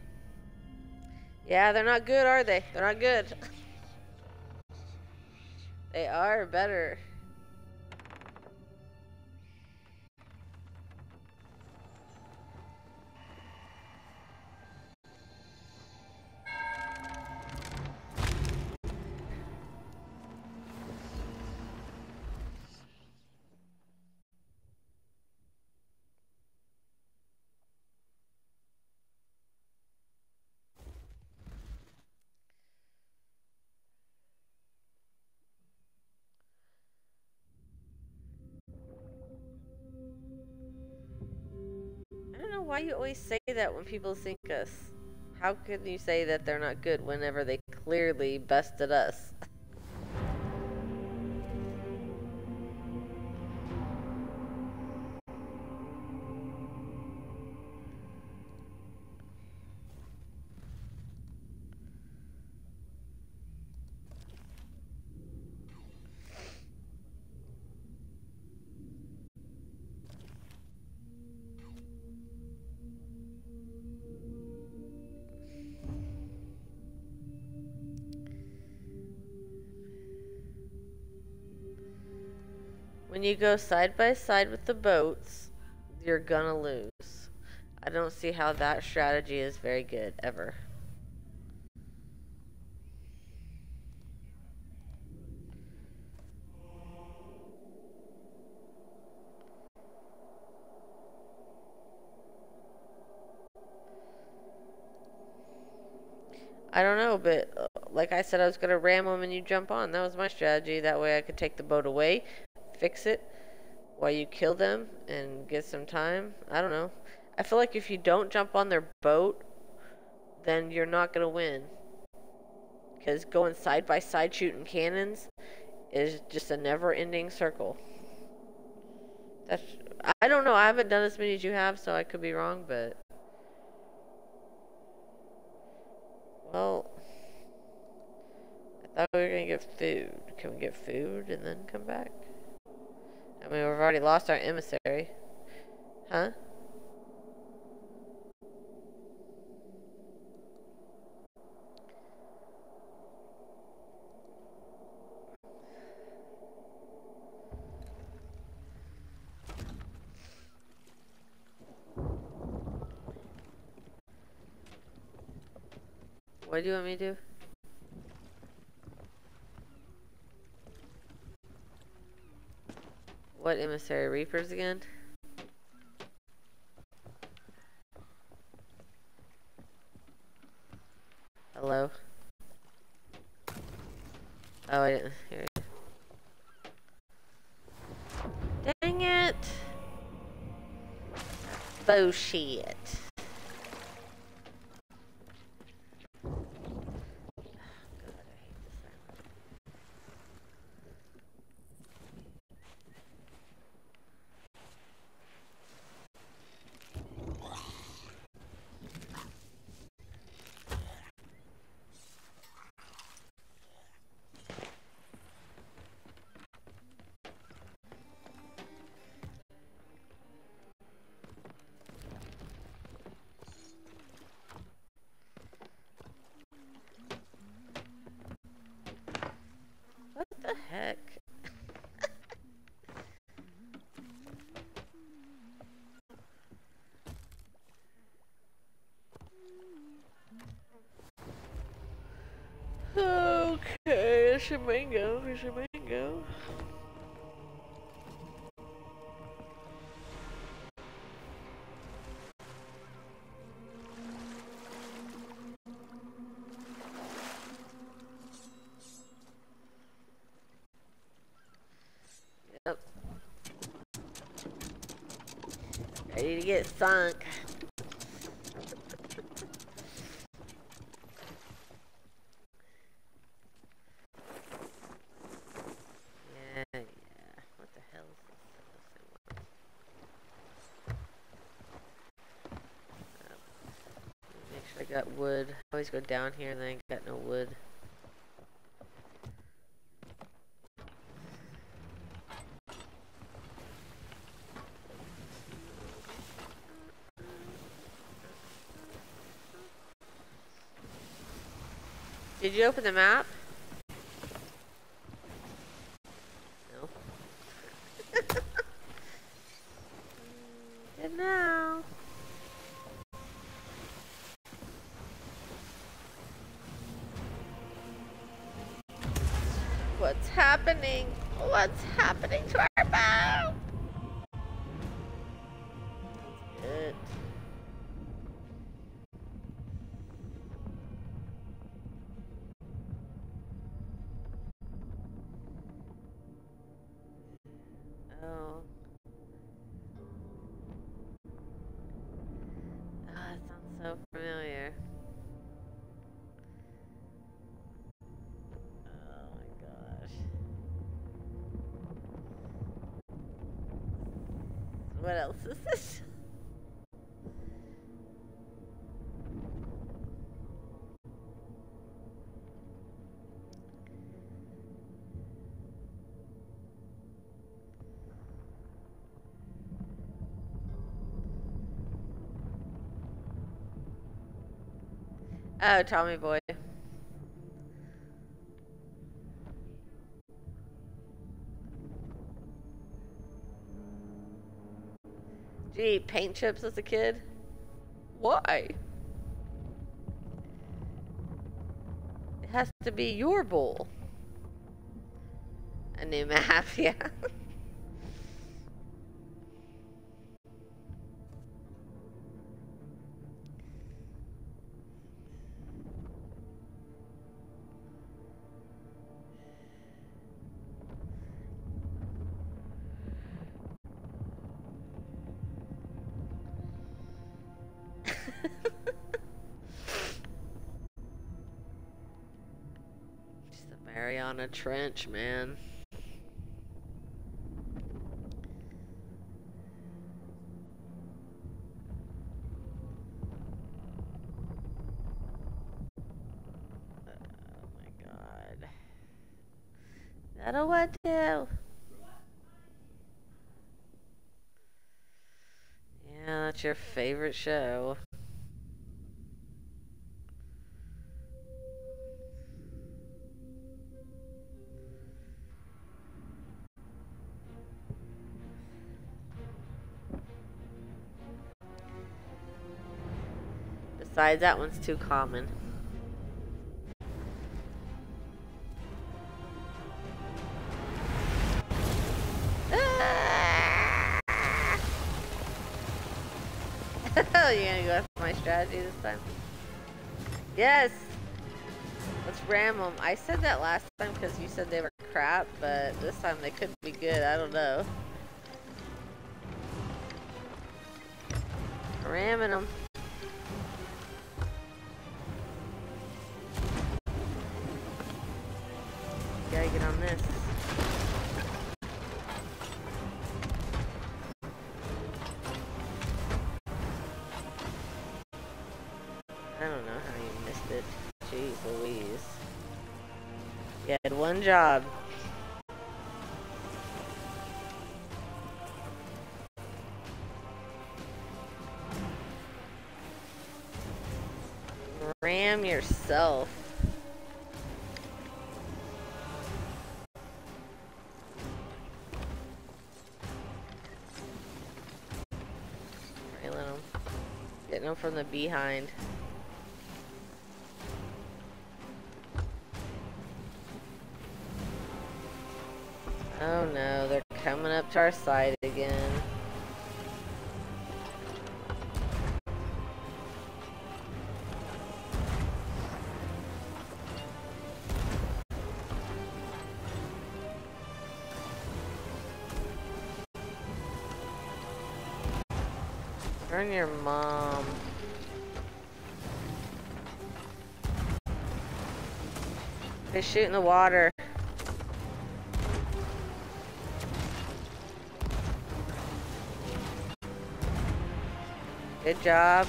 Yeah, they're not good, are they? They're not good. They are better. I don't know why you always say that when people sink us. How can you say that they're not good whenever they clearly bested us? When you go side by side with the boats, you're gonna lose. I don't see how that strategy is very good, ever. I don't know, but like I said, I was gonna ram them and you jump on. That was my strategy. That way I could take the boat away, fix it, while you kill them and get some time. I don't know. I feel like if you don't jump on their boat, then you're not gonna win. Because going side by side shooting cannons is just a never-ending circle. That's, I don't know. I haven't done as many as you have, so I could be wrong, but well, I thought we were gonna get food. Can we get food and then come back? I mean, we've already lost our emissary. Huh? What do you want me to do? What emissary? Reapers again? Hello? Oh, I didn't hear it. Dang it! Bullshit. What the heck? Okay, it's your mango. It's your mango. Yep. Ready to get sunk. Yeah. What the hell is this? Make sure I got wood. I always go down here and then I got no wood. Did you open the map? No. Good now. What's happening? What's happening to our bow? Good. Oh. Oh, that sounds so familiar. Oh my gosh. What else is this? Oh, Tommy boy. Did you eat paint chips as a kid? Why? It has to be your bowl. A new map, yeah. Just the Mariana Trench, man. Oh my god. That'll what do? Yeah, that's your favorite show. Besides, that one's too common. Oh, you're gonna go after my strategy this time? Yes! Let's ram them. I said that last time because you said they were crap, but this time they could be good. I don't know. Ramming them. Gotta get on this. I don't know how you missed it. Jeez Louise. You had one job. Ram yourself. Railing them. Getting them from the behind. Oh no, they're coming up to our side again. Turn your mom. They shoot in the water. Good job.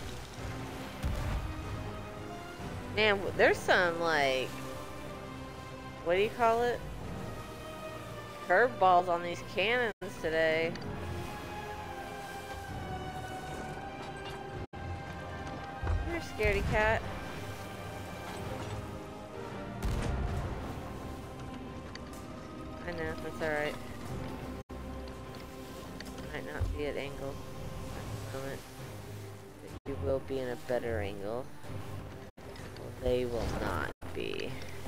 Man, there's some, like, what do you call it? Curveballs on these cannons today. You're a scaredy cat. I know, that's alright. Might not be at angle at the moment. But you will be in a better angle. Well, they will not be.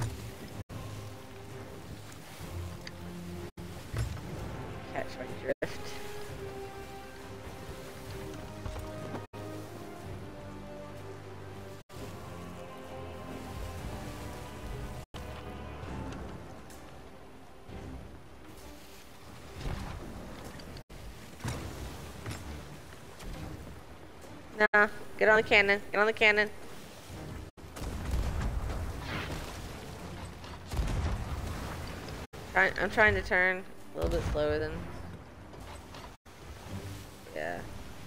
Catch my drift. Nah, get on the cannon. Get on the cannon. I'm trying to turn a little bit slower than. Yeah.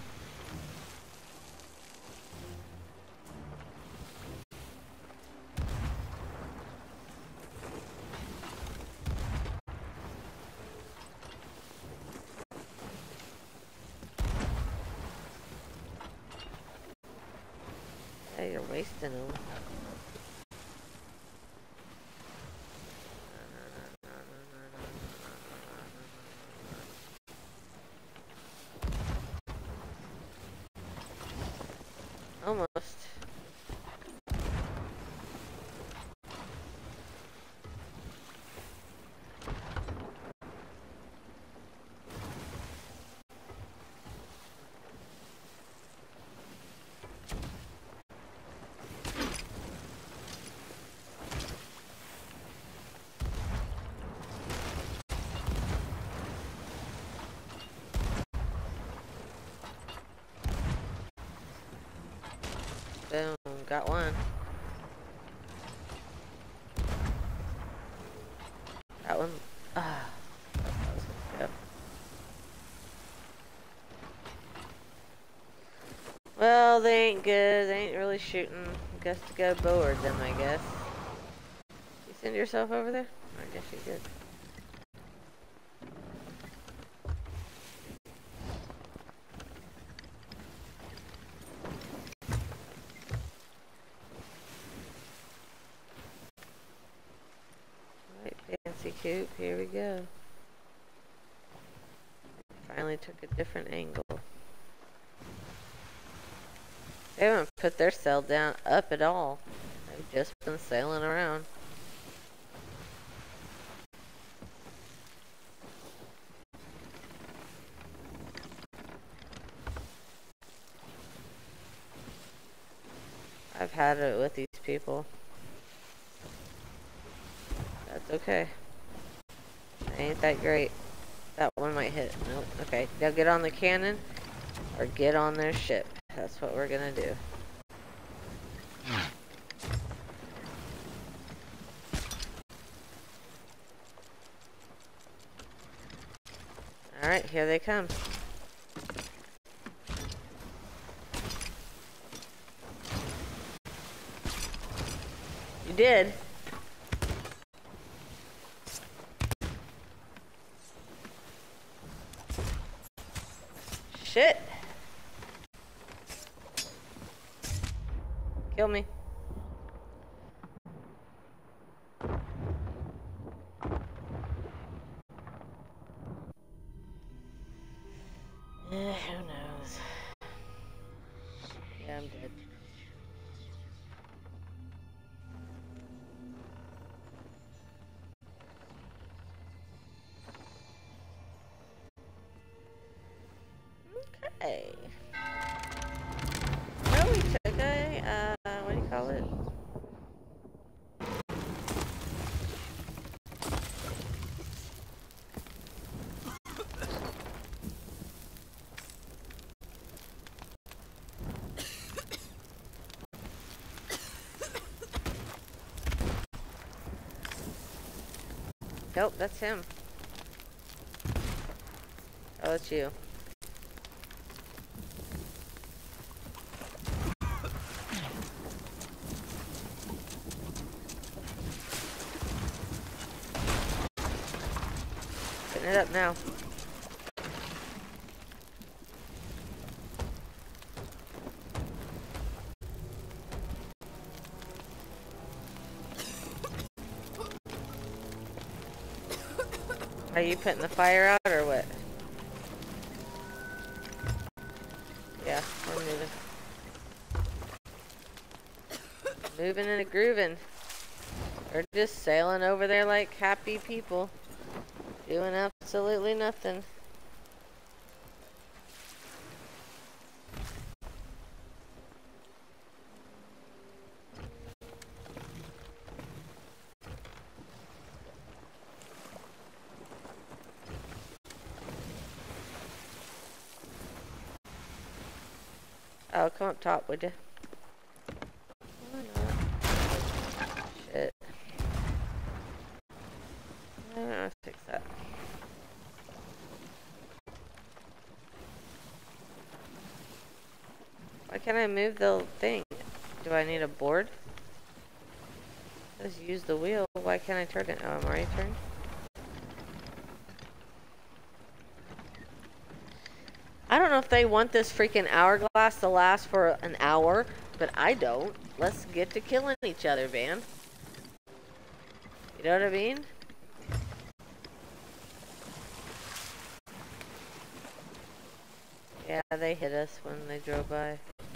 Yeah, you're wasting them. Almost. Boom, got one. That one, that was gonna go. Well, they ain't good. They ain't really shooting. Guess to go board them, I guess. You send yourself over there? I guess you did. Fancy coop, here we go. Finally took a different angle. They haven't put their sail down up at all. They've just been sailing around. I've had it with these people. That's okay. Ain't that great. That one might hit. Nope. Okay. Now get on the cannon or get on their ship. That's what we're gonna do. Alright, here they come. You did. Shit. Kill me. Who knows? Yeah, I'm dead. Okay. No, we took a, what do you call it? Nope, that's him. Oh, it's you. Putting it up now. Are you putting the fire out or what? Yeah, we're moving. Moving and a grooving. We're just sailing over there like happy people. Doing absolutely nothing. Oh, come up top, would you? Why not? Shit. I don't know how to fix that. Why can't I move the thing? Do I need a board? Just use the wheel. Why can't I turn it? Oh, I'm already turned. I don't know if they want this freaking hourglass to last for an hour, but I don't. Let's get to killing each other, man. You know what I mean? Yeah, they hit us when they drove by.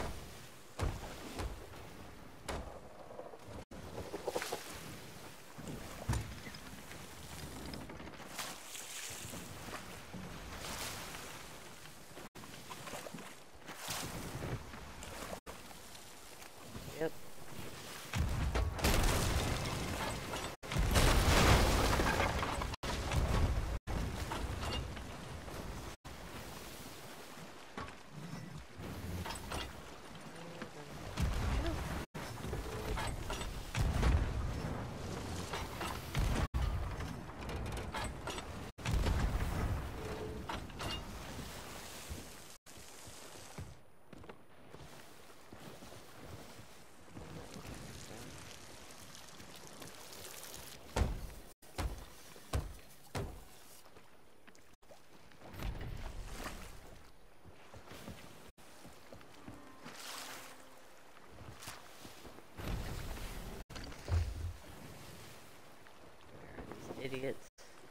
Yep. Idiots.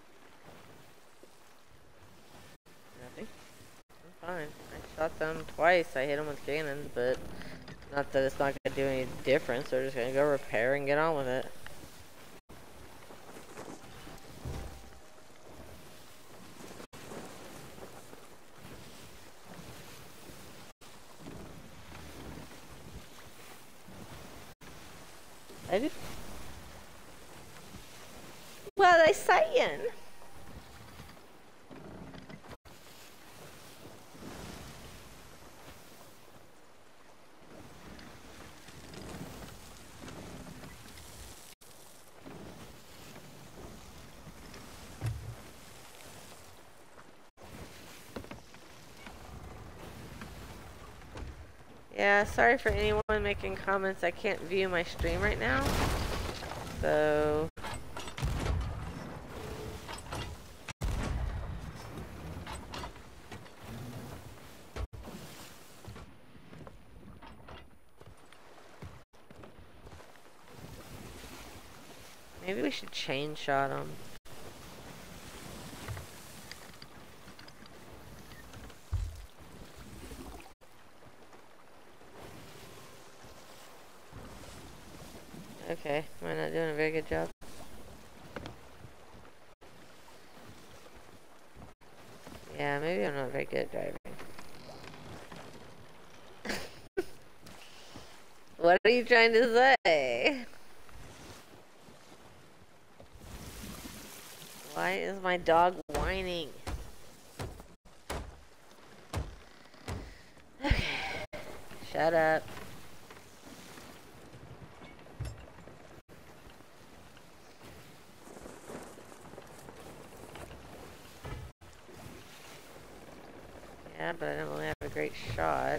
Nothing. I'm fine. I shot them twice. I hit them with cannons, but not that it's not going to do any difference. They're just going to go repair and get on with it. I did. What are they saying? Yeah, sorry for anyone making comments. I can't view my stream right now. So... maybe we should chain shot him. Okay, am I not doing a very good job? Yeah, maybe I'm not very good at driving. What are you trying to say? Why is my dog whining? Okay. Shut up. Yeah, but I don't really have a great shot.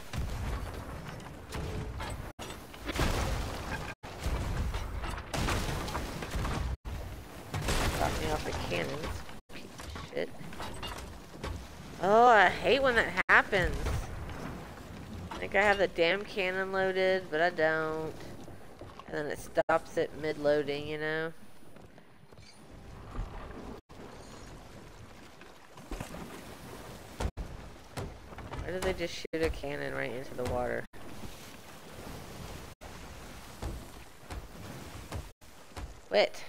Got me off the cannons. Piece of shit. Oh, I hate when that happens. I think I have the damn cannon loaded, but I don't. And then it stops it mid-loading, you know? Why did they just shoot a cannon right into the water? Wait.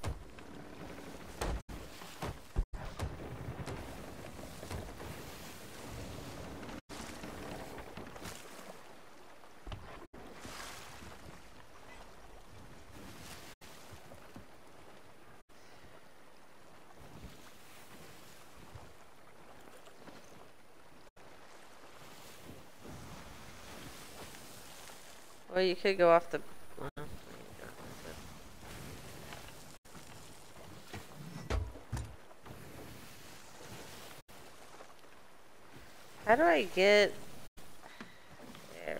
Well, you could go off the... Well, how do I get... There.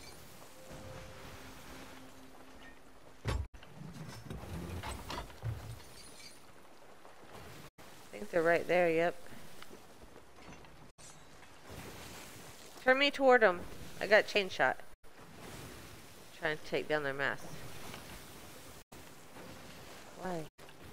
I think they're right there, yep. Turn me toward them. I got chain shot. Trying to take down their mast. Why?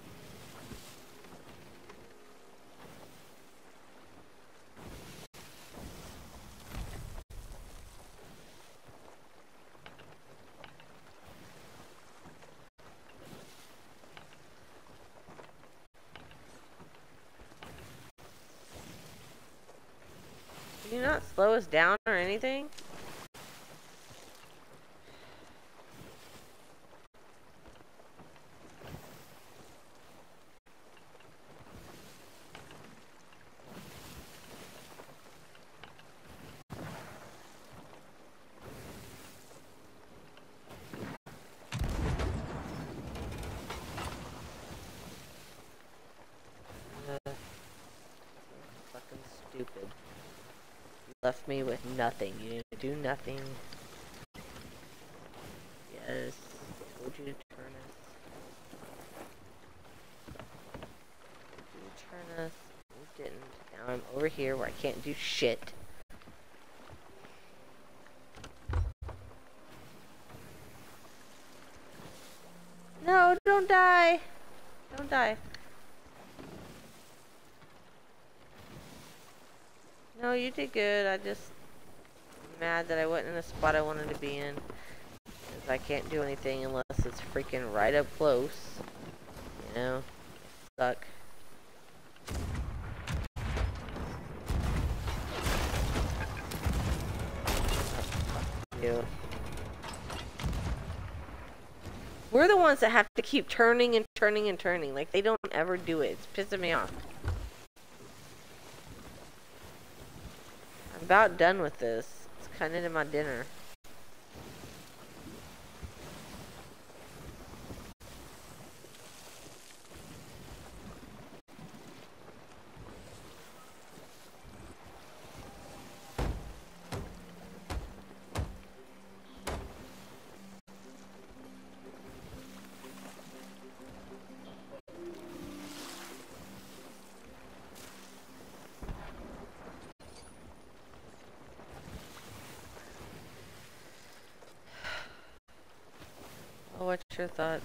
Can you not slow us down or anything? Fucking stupid. Left me with nothing. You didn't do nothing. Yes. Told you to turn us. Told you to turn us. You didn't. Now I'm over here where I can't do shit. No, don't die. Don't die. No, you did good. I just mad that I wasn't in the spot I wanted to be in. Because I can't do anything unless it's freaking right up close. You know? Suck. You. We're the ones that have to keep turning and turning and turning. Like, they don't ever do it. It's pissing me off. I'm about done with this. It's kind of into my dinner. your thoughts?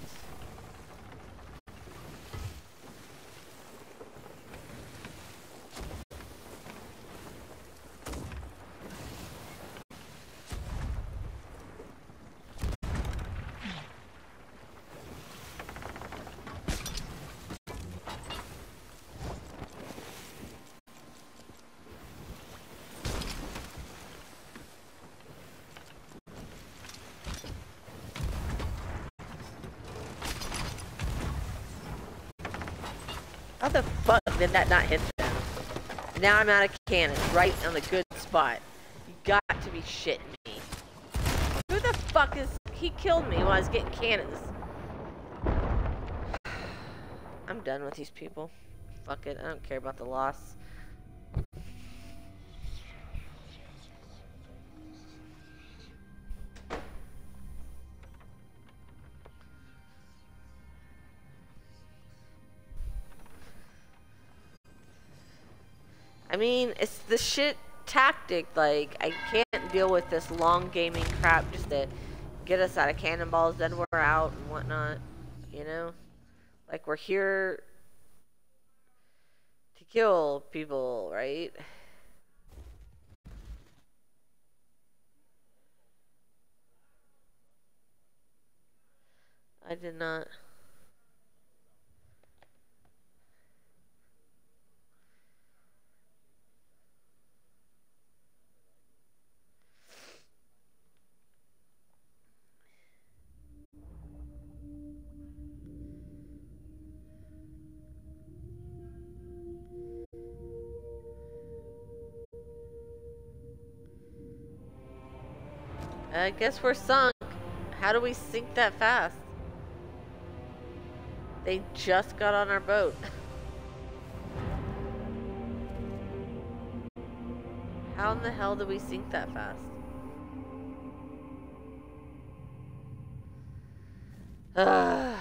How the fuck did that not hit them? Now I'm out of cannons, right on the good spot. You got to be shitting me. Who the fuck is... He killed me while I was getting cannons. I'm done with these people. Fuck it, I don't care about the loss. I mean, it's the shit tactic. Like, I can't deal with this long gaming crap just to get us out of cannonballs, then we're out and whatnot. You know? Like, we're here to kill people, right? I did not. I guess we're sunk. How do we sink that fast? They just got on our boat. How in the hell did we sink that fast? Ugh.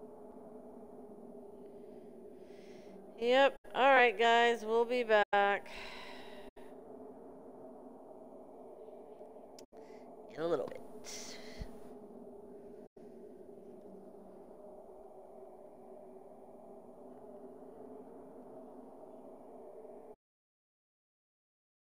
Yep. Alright, guys. We'll be back.